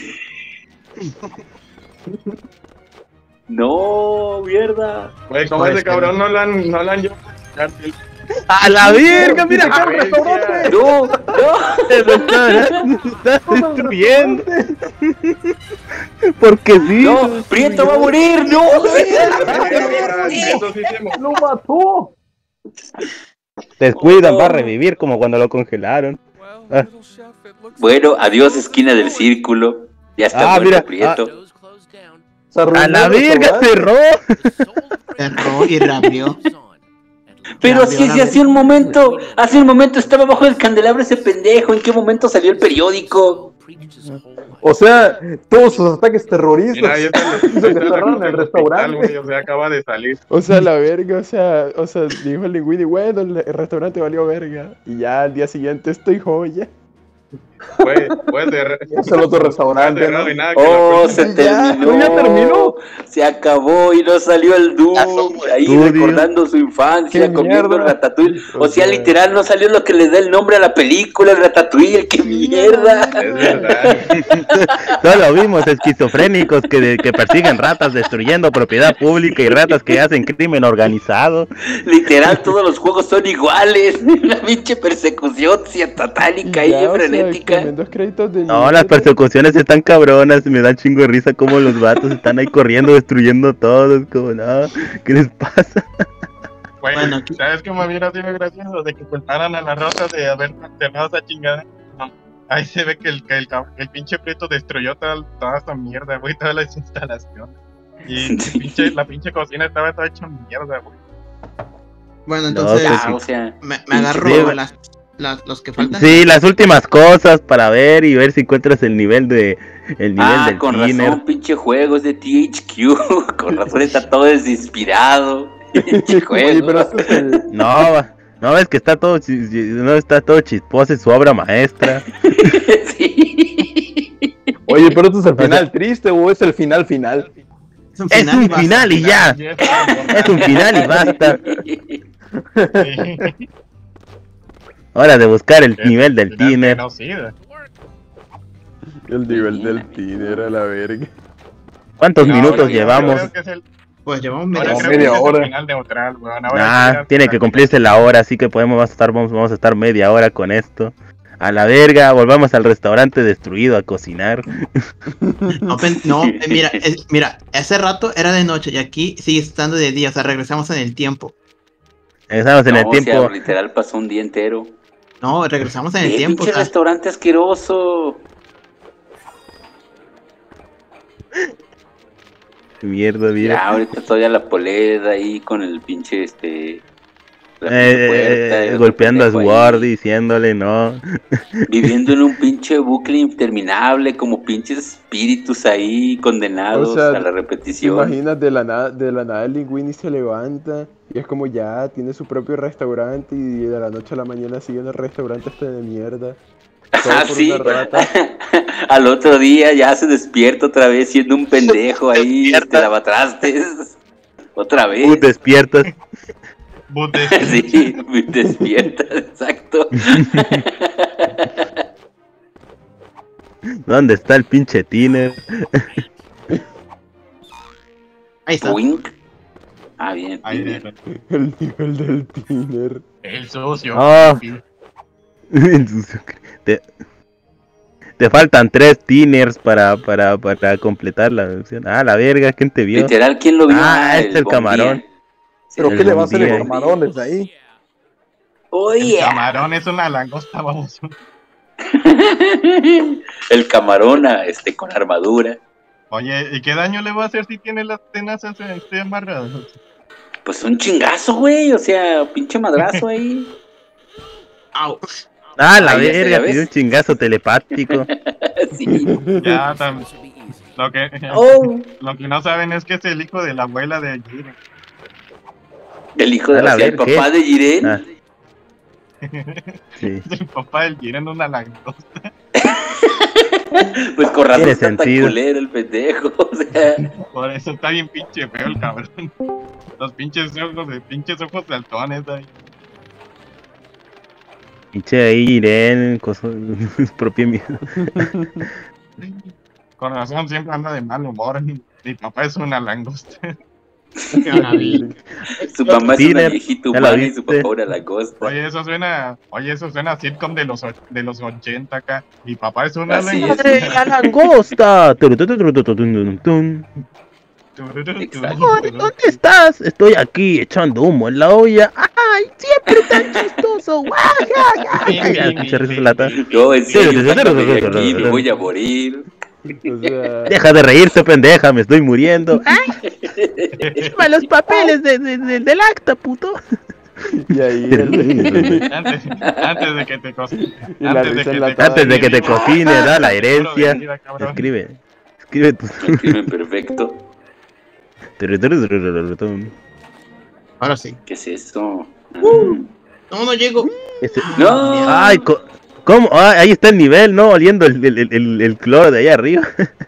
No, mierda. Güey, como ese cabrón no lo han, no lo han llevado a la cárcel. ¡A la virga! ¡Mira! ¡Ah, el restaurante! No, no. El restaurante se está destruyendo. Porque sí. No, Prieto va a morir, no. Eso sí se mo- ¡Lo mató! Descuidan, va a revivir como cuando lo congelaron. Ah. Bueno, adiós, esquina del círculo. Ya está Ah, muerto mira, Prieto. Se arruinó ¡A la el virga! restaurante. ¡Cerró! Cerró y reabrió. Pero si, si hace un momento, hace un momento estaba bajo el candelabro ese pendejo. ¿En qué momento salió el periódico? O sea, todos sus ataques terroristas Mira, ahí está el- hizo que ahí está la cerraron cosa el del hospital, restaurante. güey, o sea, acaba de salir. O sea, la verga, o sea, o sea, dijo el Linguini, bueno, el, el restaurante valió verga. Y ya al día siguiente estoy joya. Puede, puede ser. Es el otro restaurante, ¿no? Y nada, que Oh, la se cuenta- terminó. ¿ya terminó? Se acabó y no salió el Doom. Ahí estudio. recordando su infancia, ¡Qué comiendo el mierda! ratatouille. O O sea, sea- literal, no salió lo que le da el nombre a la película, el ratatouille. ¡Qué mierda! Es verdad. Solo vimos esquizofrénicos que, que persiguen ratas destruyendo propiedad pública y ratas que hacen crimen organizado. Literal, todos los juegos son iguales. La pinche persecución satánica y Ya, o sea, frenética. tremendos créditos de No, las mierda. persecuciones están cabronas, me dan chingo de risa como los vatos están ahí corriendo, destruyendo todo, es como, no, ¿qué les pasa? Güey, Bueno, aquí- ¿sabes qué me hubiera sido gracioso? De que culparan a las ratas de haber cerrado esa chingada. No, ahí se ve que el, que el, cab- el pinche Prieto destruyó toda, toda esa mierda, güey, todas las instalaciones. Y Sí. pinche, la pinche cocina estaba toda hecha mierda, güey. Bueno, entonces pues Ah, o sea, me, me agarro Sí. las, las, los que faltan. Sí, las últimas cosas para ver y ver si encuentras el nivel de el nivel ah, del con tiner. razón, pinche juego es de T H Q. Con razón está todo desinspirado. Pinche juego. Oye, pero este es el... No, no ves que está todo chi- chi- no está todo chisposo, es su obra maestra. Sí. Oye, pero este es el final triste o es el final final. Es un Es final, un y basta. final y ya. Y eso es lo Es un final y basta. importante. Sí. Hora de buscar el Es nivel del final tiner. genocida. El nivel del tiner a la verga. ¿Cuántos Y ahora minutos yo llevamos? creo que es el- Pues llevamos ahora media creo hora. que media es el hora. final neutral, weón. Ahora Ah, sí ya- tiene que cumplirse la hora, así que podemos vamos a estar vamos, vamos a estar media hora con esto. A la verga, volvamos al restaurante destruido a cocinar. No, pen- no, eh, mira, es- mira, ese rato era de noche y aquí sigue estando de día, o sea, regresamos en el tiempo. Estamos en No, el o tiempo. sea, literal pasó un día entero. No, regresamos en el ¡Eh, tiempo. o pinche sea, restaurante asqueroso! Mierda, mira. Ya, ahorita todavía la poleda ahí con el pinche este. la pinche Eh, puerta, y eh, otro golpeando a pendejo ahí, Sword diciéndole no. viviendo en un pinche bucle interminable, como pinches espíritus ahí condenados O sea, a la ¿Te repetición. imaginas de la nada, de la nada el Linguini se levanta y es como ya tiene su propio restaurante y de la noche a la mañana sigue en el restaurante este de mierda? Todo Ah, por sí. una rata. Al otro día ya se despierta otra vez siendo un pendejo ahí, este lavatrastes. Otra Uh, vez. despiertas. But de- Sí, despierta, exacto. ¿Dónde está el pinche tiner? ahí está. Wink. Ah, bien. Ahí bien. viene. El nivel del tiner. El sucio. Ah. te, te faltan tres tiners para, para, para completar la opción. Ah, la verga, ¿quién te vio? Literal, ¿quién lo vio? Ah, este el camarón. ¿Pero El qué le va a hacer el bombilla. camarón desde ahí? Oye, El camarón es una langosta, vamos. el camarón, ah, este, con armadura. Oye, ¿y qué daño le va a hacer si tiene las tenazas este, amarradas? Pues un chingazo, güey, o sea, pinche madrazo ahí. Au. Ah, la verga, pidió un chingazo telepático. Sí. Ya, también. Lo que, oh. lo que no saben es que es el hijo de la abuela de Jiren. ¿El hijo de o sea, el papá de Jiren? Ah. Sí. El papá del Jiren, una langosta. Pues con razón está tan culero el pendejo, o sea. Por eso está bien pinche feo el cabrón. Los pinches ojos de pinches ojos saltones ahí. Pinche ahí Jiren, con su propio miedo. Con razón siempre anda de mal humor. Mi papá es una langosta. Su mamá es una viejita humana y su papá una langosta. Oye, eso suena, oye, eso suena a sitcom de los de los ochenta acá. Mi papá es una Así langosta. es. ¡La langosta! ¿Dónde estás? Estoy aquí echando humo en la olla. ¡Ay, siempre tan chistoso! Yo en serio, de aquí me voy a morir. O sea... Deja de reírte, pendeja, me estoy muriendo. ¡Ay! Firma los papeles de, de, de, del acta, puto. Y ahí el... antes, antes de que te cocine, antes, de que te, antes de que te cocine, da la herencia. Escribe, escribe tu... Escribe perfecto. Ahora sí. ¿Qué es eso? Uh, no, no llego. Este... No. Ay, co... ¿Cómo? Ah, ahí está el nivel, ¿no? Oliendo el, el, el, el cloro de allá arriba.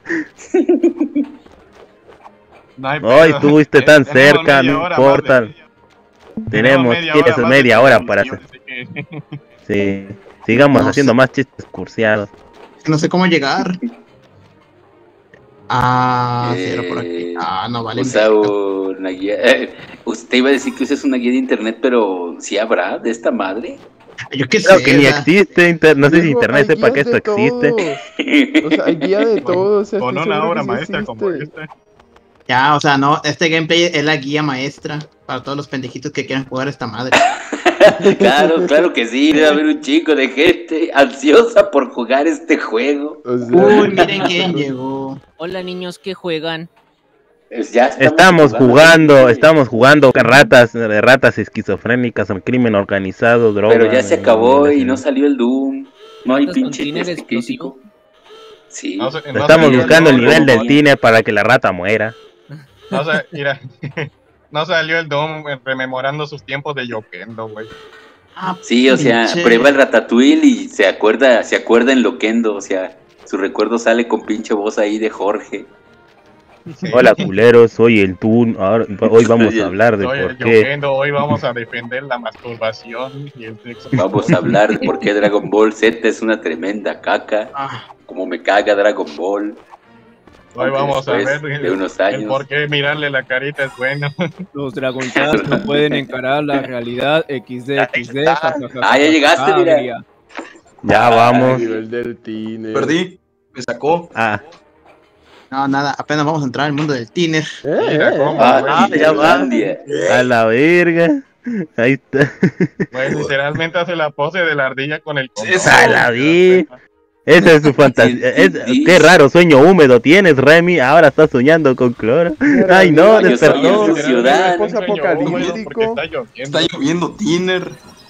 No hay Ay, pedo. estuviste tan Tenemos cerca, media no hora importa. más de- Tenemos, media tienes hora más media de hora para hacer. transmisión, así que- Sí, sigamos No haciendo sé. más chistes cursiados. No sé cómo llegar. Ah, sí, era por aquí. Eh, Ah, no vale. Usa una guía. Eh, usted iba a decir que uses una guía de internet, pero ¿sí habrá de esta madre? Yo qué sé. Creo que ni o sea, existe, inter- no sé si Digo, internet hay sepa que guías esto de existe. todo. O sea, hay guía de todo. O sea, Con estoy una seguro obra que sí maestra como existe. esta. Ya, o sea, no, este gameplay es la guía maestra para todos los pendejitos que quieran jugar esta madre. Claro, claro que sí, debe haber un chico de gente ansiosa por jugar este juego. O sea, Uy, miren quién llegó. Hola niños, ¿qué juegan? Pues ya Estamos jugando, estamos jugando ratas, ratas esquizofrénicas, crimen organizado, droga. Pero ya se acabó y no sé. salió el Doom. No hay ¿Ratas con pinche tiner este explosivo? físico. Sí. No sé- no Estamos salió el buscando el Doom, nivel no, del tiner para que la rata muera. No, sa- mira, no salió el Doom rememorando sus tiempos de Yokendo, güey. Ah, Sí, o sea, pinche. prueba el Ratatouille y se acuerda, se acuerda en Loquendo, o sea, su recuerdo sale con pinche voz ahí de Jorge. Sí. Hola culeros, soy el Tun. Ahora, hoy vamos Soy a el- hablar de Soy por el qué. Yokendo, hoy vamos a defender la masturbación y el sexo. Vamos a hablar de por qué Dragon Ball Z es una tremenda caca, Ah, como me caga Dragon Ball. Hoy vamos a Después ver de el, unos el años. por qué mirarle la carita es bueno. Los Dragon Cats no pueden encarar la realidad. equis de, equis de. ja, ja, ja, ja, Ah, ya llegaste, ja, mira. diría. Ya vamos. nivel del tiner. Perdí, me sacó. Ah, no, nada, apenas vamos a entrar al mundo del tiner. Eh, Mira eh, cómo, Ah, güey. ah, ya va. Finlandia. a la verga. Ahí está. Güey, literalmente hace la pose de la ardilla con el condón. Eso. A la vi. Esa es su fantasía. Es- qué raro sueño húmedo tienes, Remy. Ahora estás soñando con cloro. Ay, no, Yo soy despertó. el ciudad. Post apocalíptico. Porque está lloviendo. Está lloviendo tiner.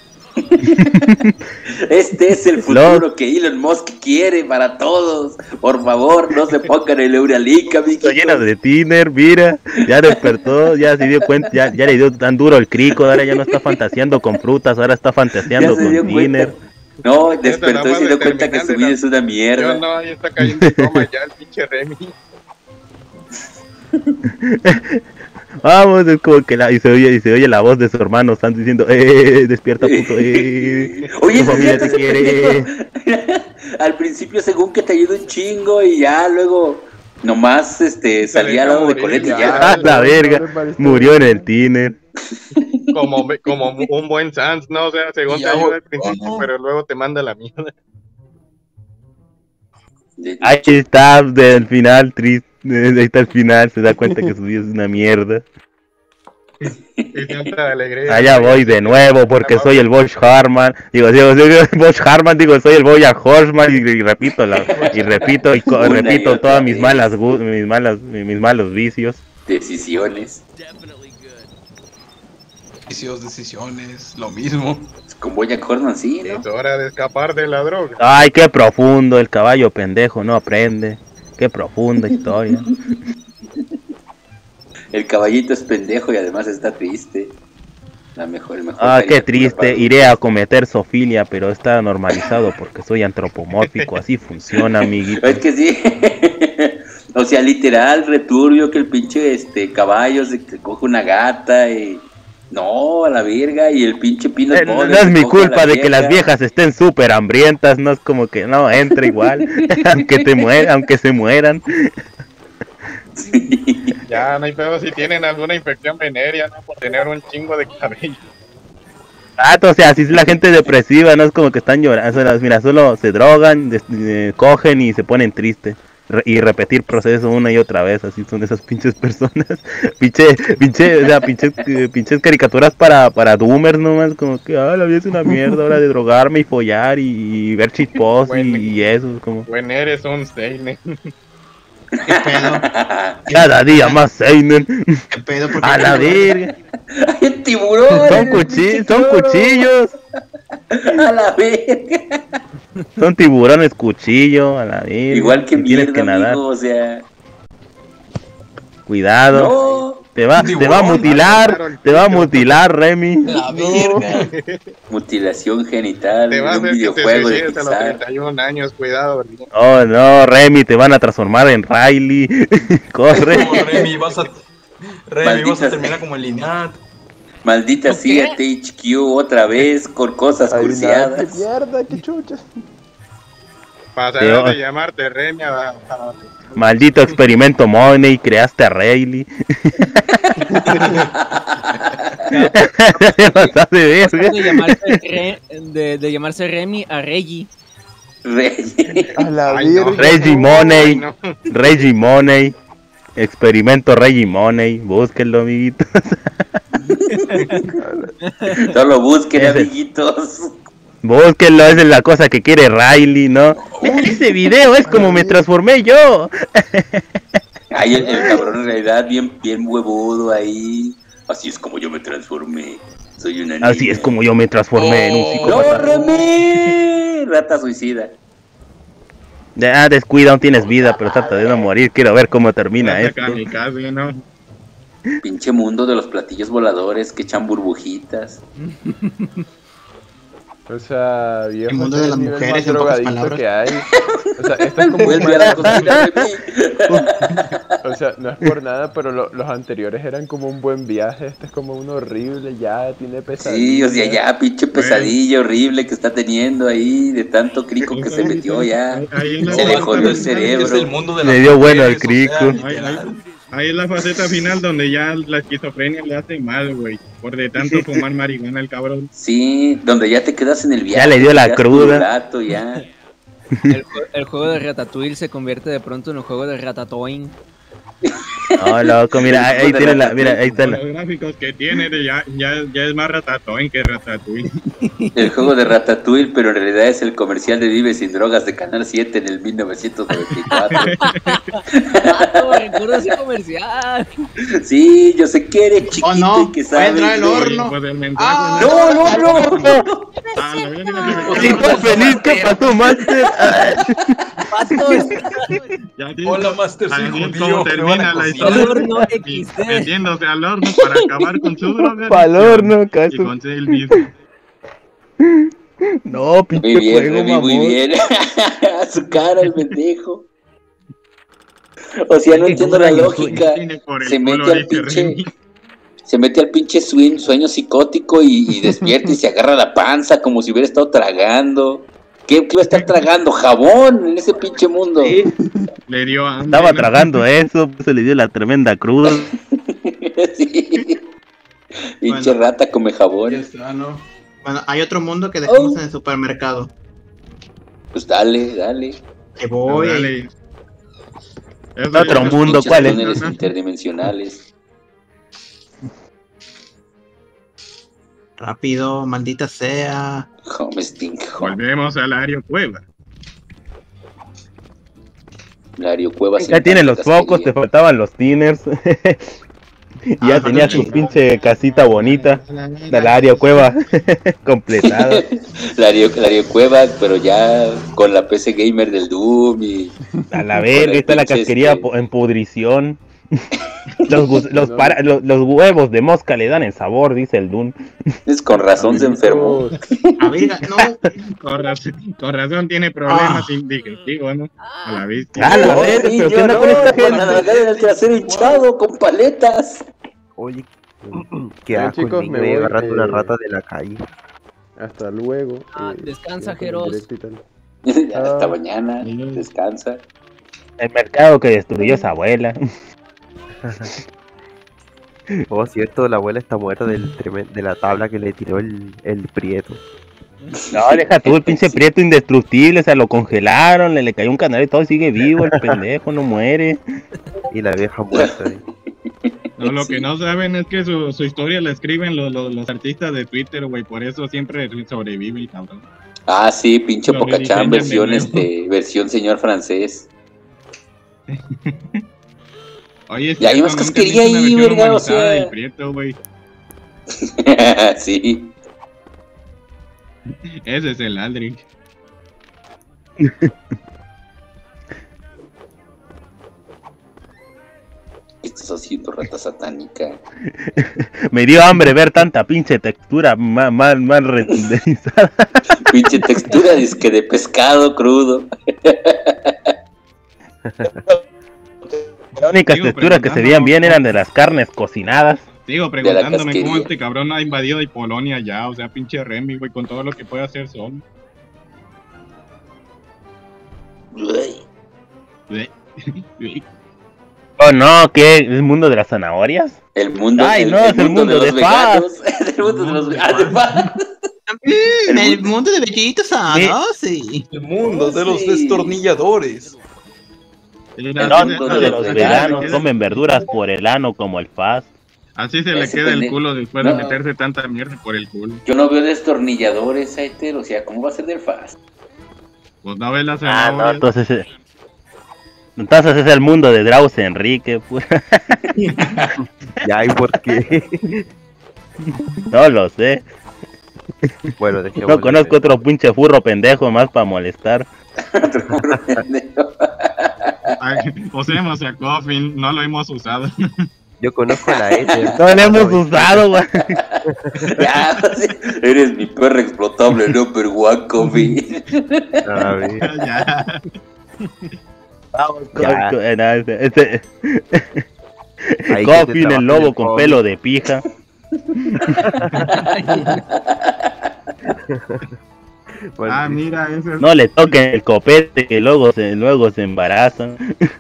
Este es el futuro que Elon Musk quiere para todos. Por favor, no se pongan el Neuralink, Está lleno amiguitos. de tiner, mira. Ya despertó, ya se dio cuenta, ya, ya le dio tan duro el crico. Ahora ya no está fantaseando con frutas, ahora está fantaseando Ya se dio con cuenta. tiner. No, Esa despertó nada y más se dio de cuenta que terminar su de vida la- es una Yo mierda. no, ahí está cayendo en coma ya el pinche Remy. Vamos, es como que la, y se oye, y se oye la voz de su hermano, están diciendo, eh, despierta puto, eh. Oye, tu familia te despierta ese quiere. pendejo. Al principio según que te ayuda un chingo y ya luego nomás este salía al deja lado de morir, Colette y ya. ya. Ah, la verga, murió en el tiner. Como, como un buen Sans, ¿no? O sea, según Y te ayuda al ahora- principio, no. pero luego te manda la mierda. Ahí está, del final, triste. Ahí está el final, se da cuenta que su vida es una mierda. Allá voy de nuevo porque soy el Bosch Harman. Digo, digo, soy el Bosch Harman, digo, soy el Boya Horseman y, y repito la, y repito y co- repito todas mis malas gu- mis malas mis malos vicios. Decisiones. Vicios, decisiones, lo mismo. Con Boya Horseman, sí, ¿no? Es hora de escapar de la droga. Ay, qué profundo, el caballo pendejo no aprende. Qué profunda historia. El caballito es pendejo y además está triste. La mejor, el mejor Ah, qué caricatura triste. para- Iré a cometer zoofilia, pero está normalizado porque soy antropomórfico. Así funciona, amiguito. Es que sí. O sea, literal, returbio que el pinche este caballo se que coge una gata y... No, a la verga, y el pinche Peanut Eh, No Butter es se mi coge a la culpa de que las vieja. viejas estén súper hambrientas. No es como que no entra igual. aunque te muera, aunque se mueran. Ya no hay pedo si tienen alguna infección venérea, ¿no? Por tener un chingo de cabello. Ah, o sea, así es la gente depresiva, no es como que están llorando. O sea, mira, solo se drogan, des- eh, cogen y se ponen tristes. Re- y repetir proceso una y otra vez, así son esas pinches personas. pinche, pinche, o sea, pinches, eh, pinches caricaturas para, para doomers nomás, como que, ah, la vida es una mierda, hora de drogarme y follar y, y ver shitpost y, Bueno. y eso, como Buen eres un seinen. ¿Qué pedo? cada día más seinen. ¿Qué pedo? ¿Por qué A la te- verga. ¡Ay, el tiburón! Son el cuchillos, pinche son tiburón! cuchillos. A la verga. Son tiburones cuchillo, a la verga. Igual que y tienes mierda, que nadar. amigo, o sea... Cuidado. No. Te va, te va a mutilar, te va a mutilar, Remy. La verga. Mutilación genital Te en vas a un ver que te videojuego de suicides a los Pixar. treinta y un años, cuidado. ¿No? Oh no, Remy, te van a transformar en Riley. Corre. Como Remy, vas a. Remy, vas Maldita a terminar como el Lineat. Maldita sea T H Q otra vez con cosas Ay, nada, cursiadas. qué mierda, qué chucha. Pasarás de llamarte Remy a, a- Maldito experimento Money, creaste a Riley. Te pasaste de De verga. llamarse, Re- de, de llamarse Remy a Reggie. Rey. A la Ay, no. verga. Reggie Ay, Money, no. Reggie Money. Experimento Reggie Money. Búsquenlo, amiguitos. Solo busquen, Ese. amiguitos. Búsquenlo, esa es la cosa que quiere Riley, ¿no? Vean ese video, es como me transformé yo. Ay, el, el cabrón en realidad bien, bien huevudo ahí. Así es como yo me transformé. Soy una niña. Así es como yo me transformé en un ¡No, psicópata. Remy! Rata suicida. Ya, descuida, aún tienes vida, pero trata de no morir. Quiero ver cómo termina Hasta esto. kamikaze, ¿no? Pinche mundo de los platillos voladores que echan burbujitas. O sea, viejo, El mundo este de las es el nivel mujeres, más en pocas drogadicto palabras. que hay. O sea, esto es como un Vuelve a la cocina, Remy. O sea, no es por nada, pero lo- los anteriores eran como un buen viaje. Este es como uno horrible, ya tiene Sí, pesadillas. o sea, ya pinche pesadilla horrible que está teniendo ahí de tanto crico que se metió ya. Ahí en la Se le faceta jodió el final- cerebro. Es el mundo de Le las dio bueno al mujeres, o sea, crico. Ahí, ahí- literal. ahí es la faceta final donde ya la esquizofrenia le hace mal, güey. Por de tanto fumar marihuana el cabrón. Sí, donde ya te quedas en el viaje. Ya le dio la te quedas cruda. por un rato, ya. El, jue- el juego de Ratatouille se convierte de pronto en un juego de Ratatouille. No, loco, mira, ahí, ahí tiene la, mira, ahí está Con la. los gráficos que tiene, de ya, ya, ya es más Ratatouille que Ratatouille. El juego de Ratatouille, pero en realidad es el comercial de Vive sin drogas de Canal siete en el mil novecientos noventa y cuatro. ¡Ah, recuerdo ese comercial! Sí, yo sé que eres chiquito Oh, no, y que voy a entrar sabes. al güey. horno. Pues el mensaje, Ah, No, no, no. Ah, la verga. Sí, pues feliz, ¿qué pasó, Master? ¡Patos! Ya tiene- Hola, Master, soy Así es judío, como me termina van a la cocinar. historia. Horno equis de. Metiéndose al horno para acabar con su droga. Pa'l horno, Y caso. con Selvis. No, pinche Muy bien, juego, Remy, muy mamón. bien. A su cara, el pendejo. O sea, no entiendo la lógica. Tiene por el Se culo, mete al dice pinche. Remy. Se mete al pinche swing, sueño psicótico y, y despierta y se agarra la panza como si hubiera estado tragando. ¿Qué, qué va a estar tragando? Jabón en ese pinche mundo. Le dio hambre. Estaba ¿no? tragando eso, pues se le dio la tremenda cruda. Sí. Pinche Bueno. rata come Ya jabón. está, ¿no? Bueno, hay otro mundo que dejamos Oh. en el supermercado. Pues dale, dale. Ahí voy. ahí. Dale. Eso Otro ya- mundo, Pinches ¿cuál es? túneles interdimensionales. Rápido, maldita sea. Volvemos al Ario Cueva. Lario Cueva. Ya tienen los focos, te faltaban los tiners. Ya Ah, tenías tu sí. pinche casita bonita. De la Ario Cueva completada. Lario, Lario Cueva, pero ya con la P C gamer del Doom y... A la verga, el está la pinche casquería este- po- en pudrición. Los, gus- los, para- los, los huevos de mosca le dan el sabor, dice el Dun. Es con razón se enfermó. A ver, no. Con razón, con razón tiene problemas digestivos, ¿no? A la vista. Ah, la verga, pero ¿qué onda con esta Con la gente? nalgada del trasero hinchado, con paletas. Oye, qué Bueno, asco, chicos, el me niño ahí voy, agarrando una eh, rata de la calle. Hasta luego. Ah, eh, descansa, ya con el Jeros. directo y tal. Hasta Ah. mañana, descansa. El mercado que destruyó esa abuela. Oh, cierto, la abuela está muerta del tremen- de la tabla que le tiró el, el prieto. No, deja tú, el pinche prieto indestructible, o sea, lo congelaron, le, le cayó un canal y todo, y sigue vivo, el pendejo, no muere. Y la vieja muerta. eh. No, lo que no saben es que su, su historia la escriben los, los, los artistas de Twitter, güey, por eso siempre sobrevive el cabrón. Ah, sí, pinche Lo Pocachán, rediseñan de versión, nuevo. este, versión señor francés. Oye, Y hay cierto, más nunca casquería he visto una ahí, versión verga, o humanizada sea. del Prieto, güey. Sí. Ese es el Aldrich. ¿Qué estás haciendo, rata satánica? Me dio hambre ver tanta pinche textura mal, mal, mal renderizada. Pinche textura disque de pescado crudo. Las únicas Sigo texturas que se preguntando, veían bien eran de las carnes cocinadas. Sigo la preguntándome casquería. cómo este cabrón ha invadido de Polonia ya, o sea, pinche Remy, güey, con todo lo que puede hacer solo. Oh no, ¿qué? ¿Es el mundo de las zanahorias? El mundo, Ay, el, no, el es el mundo, mundo de de los Faz. veganos. El mundo de los veganos. de Faz. Mm, el mundo de bellitos sanos, sí. El mundo de los Sí. destornilladores. El El mundo de los veganos comen verduras por el ano como el Faz. Así se le Ese queda el pendejo. culo después No. de meterse tanta mierda por el culo. Yo no veo destornilladores, Aiter, o sea, ¿cómo va a ser del Faz? Pues no ves las Ah, no, zanahorias. entonces... eh, Entonces es el mundo de Drauz Enrique, pues. Ya, ¿y por qué? No lo sé. Bueno, dejémoslo. No conozco otro pinche furro pendejo más para molestar. Ay, usemos el coffin, no lo hemos usado. Yo conozco a la Ether. No lo hemos usado, güey. Ya, sí, eres mi perro explotable, no, pero guaco, vi. A ver. Ya. Vamos, Ya. co- eh, no, este, este- Ahí que te Coffin, trabaja el en lobo el con hobby. pelo de pija. Bueno, Ah, sí. mira, ese es... No le toquen el copete que luego se, luego se embarazan.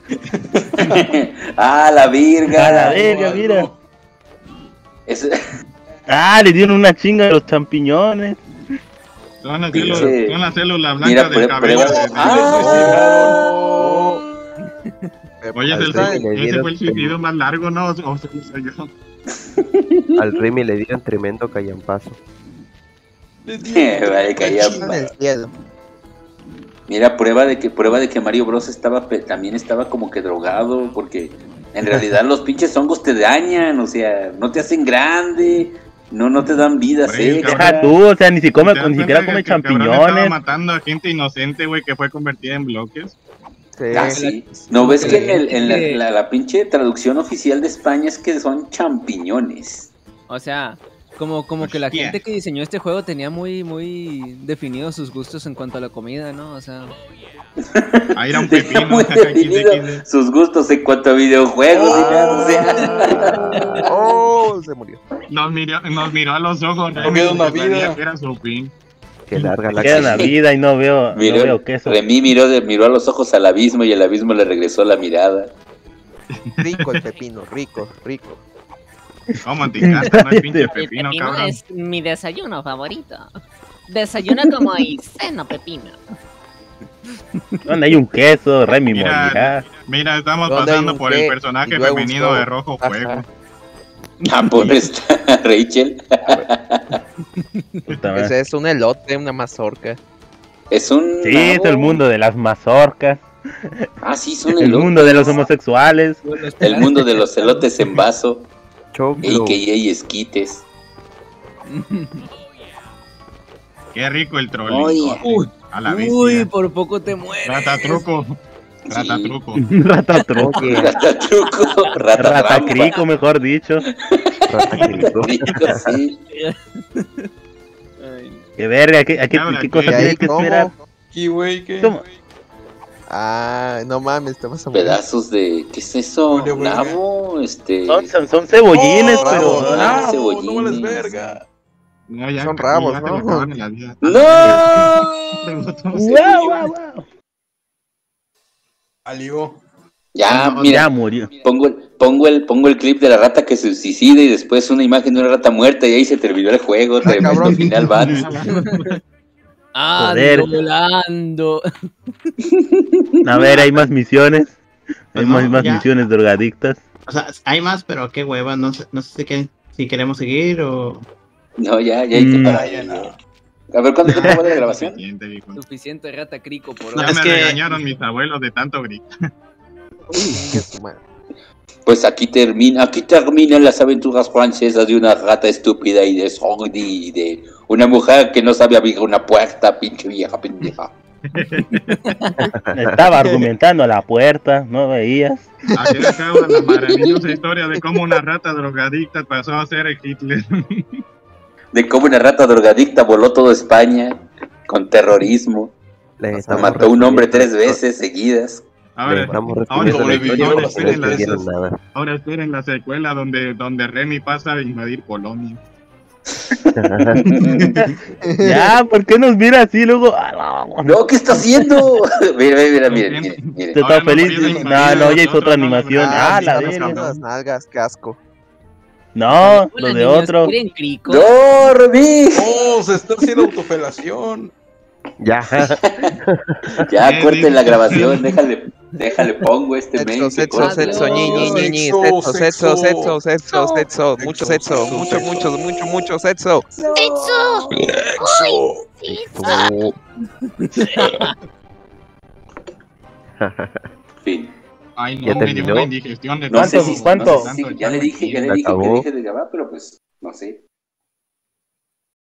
Ah, la virga. A la verga, mira. Es- Ah, le dieron una chinga a los champiñones. Son las células, Pinche- son las células Mira, blancas del pre- cabello. prueba- de- de- Ah. Oye, ese, Al es Remy el- le ese dieron- fue el suicidio más largo, ¿no? O, o soy yo. Al Remy le dieron tremendo callampazo. Vale, caía. Mira, prueba de que prueba de que Mario Bros estaba pe- también estaba como que drogado, porque en realidad los pinches hongos te dañan, o sea, no te hacen grande, no no te dan vida Hombre, seca. Deja tú, o sea, ni, si come, ¿Te das ni siquiera cuenta come que el cabrón estaba champiñones. matando a gente inocente, güey, que fue convertida en bloques. Ah, sí. ¿No ves que en, el, en la, la, la pinche traducción oficial de España es que son champiñones? O sea, como, como que la Hostia. gente que diseñó este juego tenía muy, muy definidos sus gustos en cuanto a la comida, ¿no? O sea, Ahí era un Tenía pepino. muy X definido X. sus gustos en cuanto a videojuegos. hija, o sea. Oh, se murió. Nos miró, nos miró a los ojos. No queda una porque sabía vida. que era su fin. Que larga la Queda la vida y no veo, no Miró, veo queso. Remy miró, de- miró a los ojos al abismo y el abismo le regresó la mirada. Rico el pepino, rico, rico. ¿Cómo te encanta? No hay pinche El pepino, pepino cabrón. es mi desayuno favorito. Desayuna como y cena pepino. ¿Dónde hay un queso? Remy Mira, morirá. Mira, estamos ¿Dónde hay pasando un por qué? el personaje Y luego un femenino show. de Rojo Ajá. Fuego. Ah, pobre está Rachel. Ese es un elote, una mazorca. Es un... Sí, es el mundo de las mazorcas. Ah, sí, son el elotes. mundo de los homosexuales. El mundo de los elotes en vaso. Choclo. A K A esquites. Qué rico el trolling. Uy, a la bestia. uy, por poco te mueres. Ratatruco. Ratatruco. Ratatruco. Ratatruco. Ratacrico, mejor dicho. Ratacrico, sí. Qué verga, ¿qué, a qué, qué cosa tienes que esperar? ¿Qué, güey? ¿Qué? ¿Cómo? Ah, no mames, te vas a pedazos de... ¿Qué es eso? Julio, Nabo, este... Son, son, son cebollines, oh, pero... No, Ah, no, no vales verga. No, ya, Son ya rabos, te ¿no? lo acabaron en la vida. ¡No! ¡Guau, guau, guau! Alió. Ya, No, mira, ya murió. pongo el, pongo el, pongo el clip de la rata que se suicida y después una imagen de una rata muerta y ahí se terminó el juego. Tremendo cabrón. final, Vans. Ah, Joder. volando. A ver, hay más misiones. Hay Pues más, no, más ya. misiones drogadictas. O sea, hay más, pero qué hueva, no sé, no sé si, que- si queremos seguir o... No, ya, ya hay que Mm. parar. Ya, no. A ver, ¿cuánto tiempo va de grabación? Suficiente, viejo. Suficiente rata crico por No, Ya hoy. es me que- regañaron mis abuelos de tanto gritar. Pues aquí termina, aquí terminan las aventuras francesas de una rata estúpida y de sordi y de una mujer que no sabe abrir una puerta, pinche vieja pendeja. Estaba argumentando a la puerta, ¿no veías? Aquí acaba la maravillosa historia de cómo una rata drogadicta pasó a ser Hitler. De cómo una rata drogadicta voló toda España con terrorismo. Le Mató a un hombre tres veces seguidas. Ahora, estamos ahora, resumiendo la historia ahora porque no esperen la, entendieron nada. ahora esperen la secuela donde, donde Remy pasa a invadir Polonia. Ya, ¿por qué nos mira así luego? No, ¿qué está haciendo? Mira, mira, mira, mira, mira, mira. Te está feliz. No, no, ya hizo otra animación. Ah, la de verga. las nalgas, qué asco. No, lo de otro. ¿Quieren crico? ¡No, Remy! Oh, se está haciendo autofelación. Ya. Ya, corten la grabación, déjale, déjale, pongo este mail. Sexo, que sexo, corte. sexo, ñi, ñi, ñi, ñi, Sexo, sexo, sexo, sexo. sexo, sexo, sexo, mucho sexo, mucho, mucho, mucho, mucho sexo. ¡Sexo! Oh. Fin. Ay, ¿Ya no, me dio terminó? una indigestión de No sé tanto- si, ¿Cuánto? no sé si- ya le dije, ya le dije que Acabó. deje de grabar, pero pues, no sé.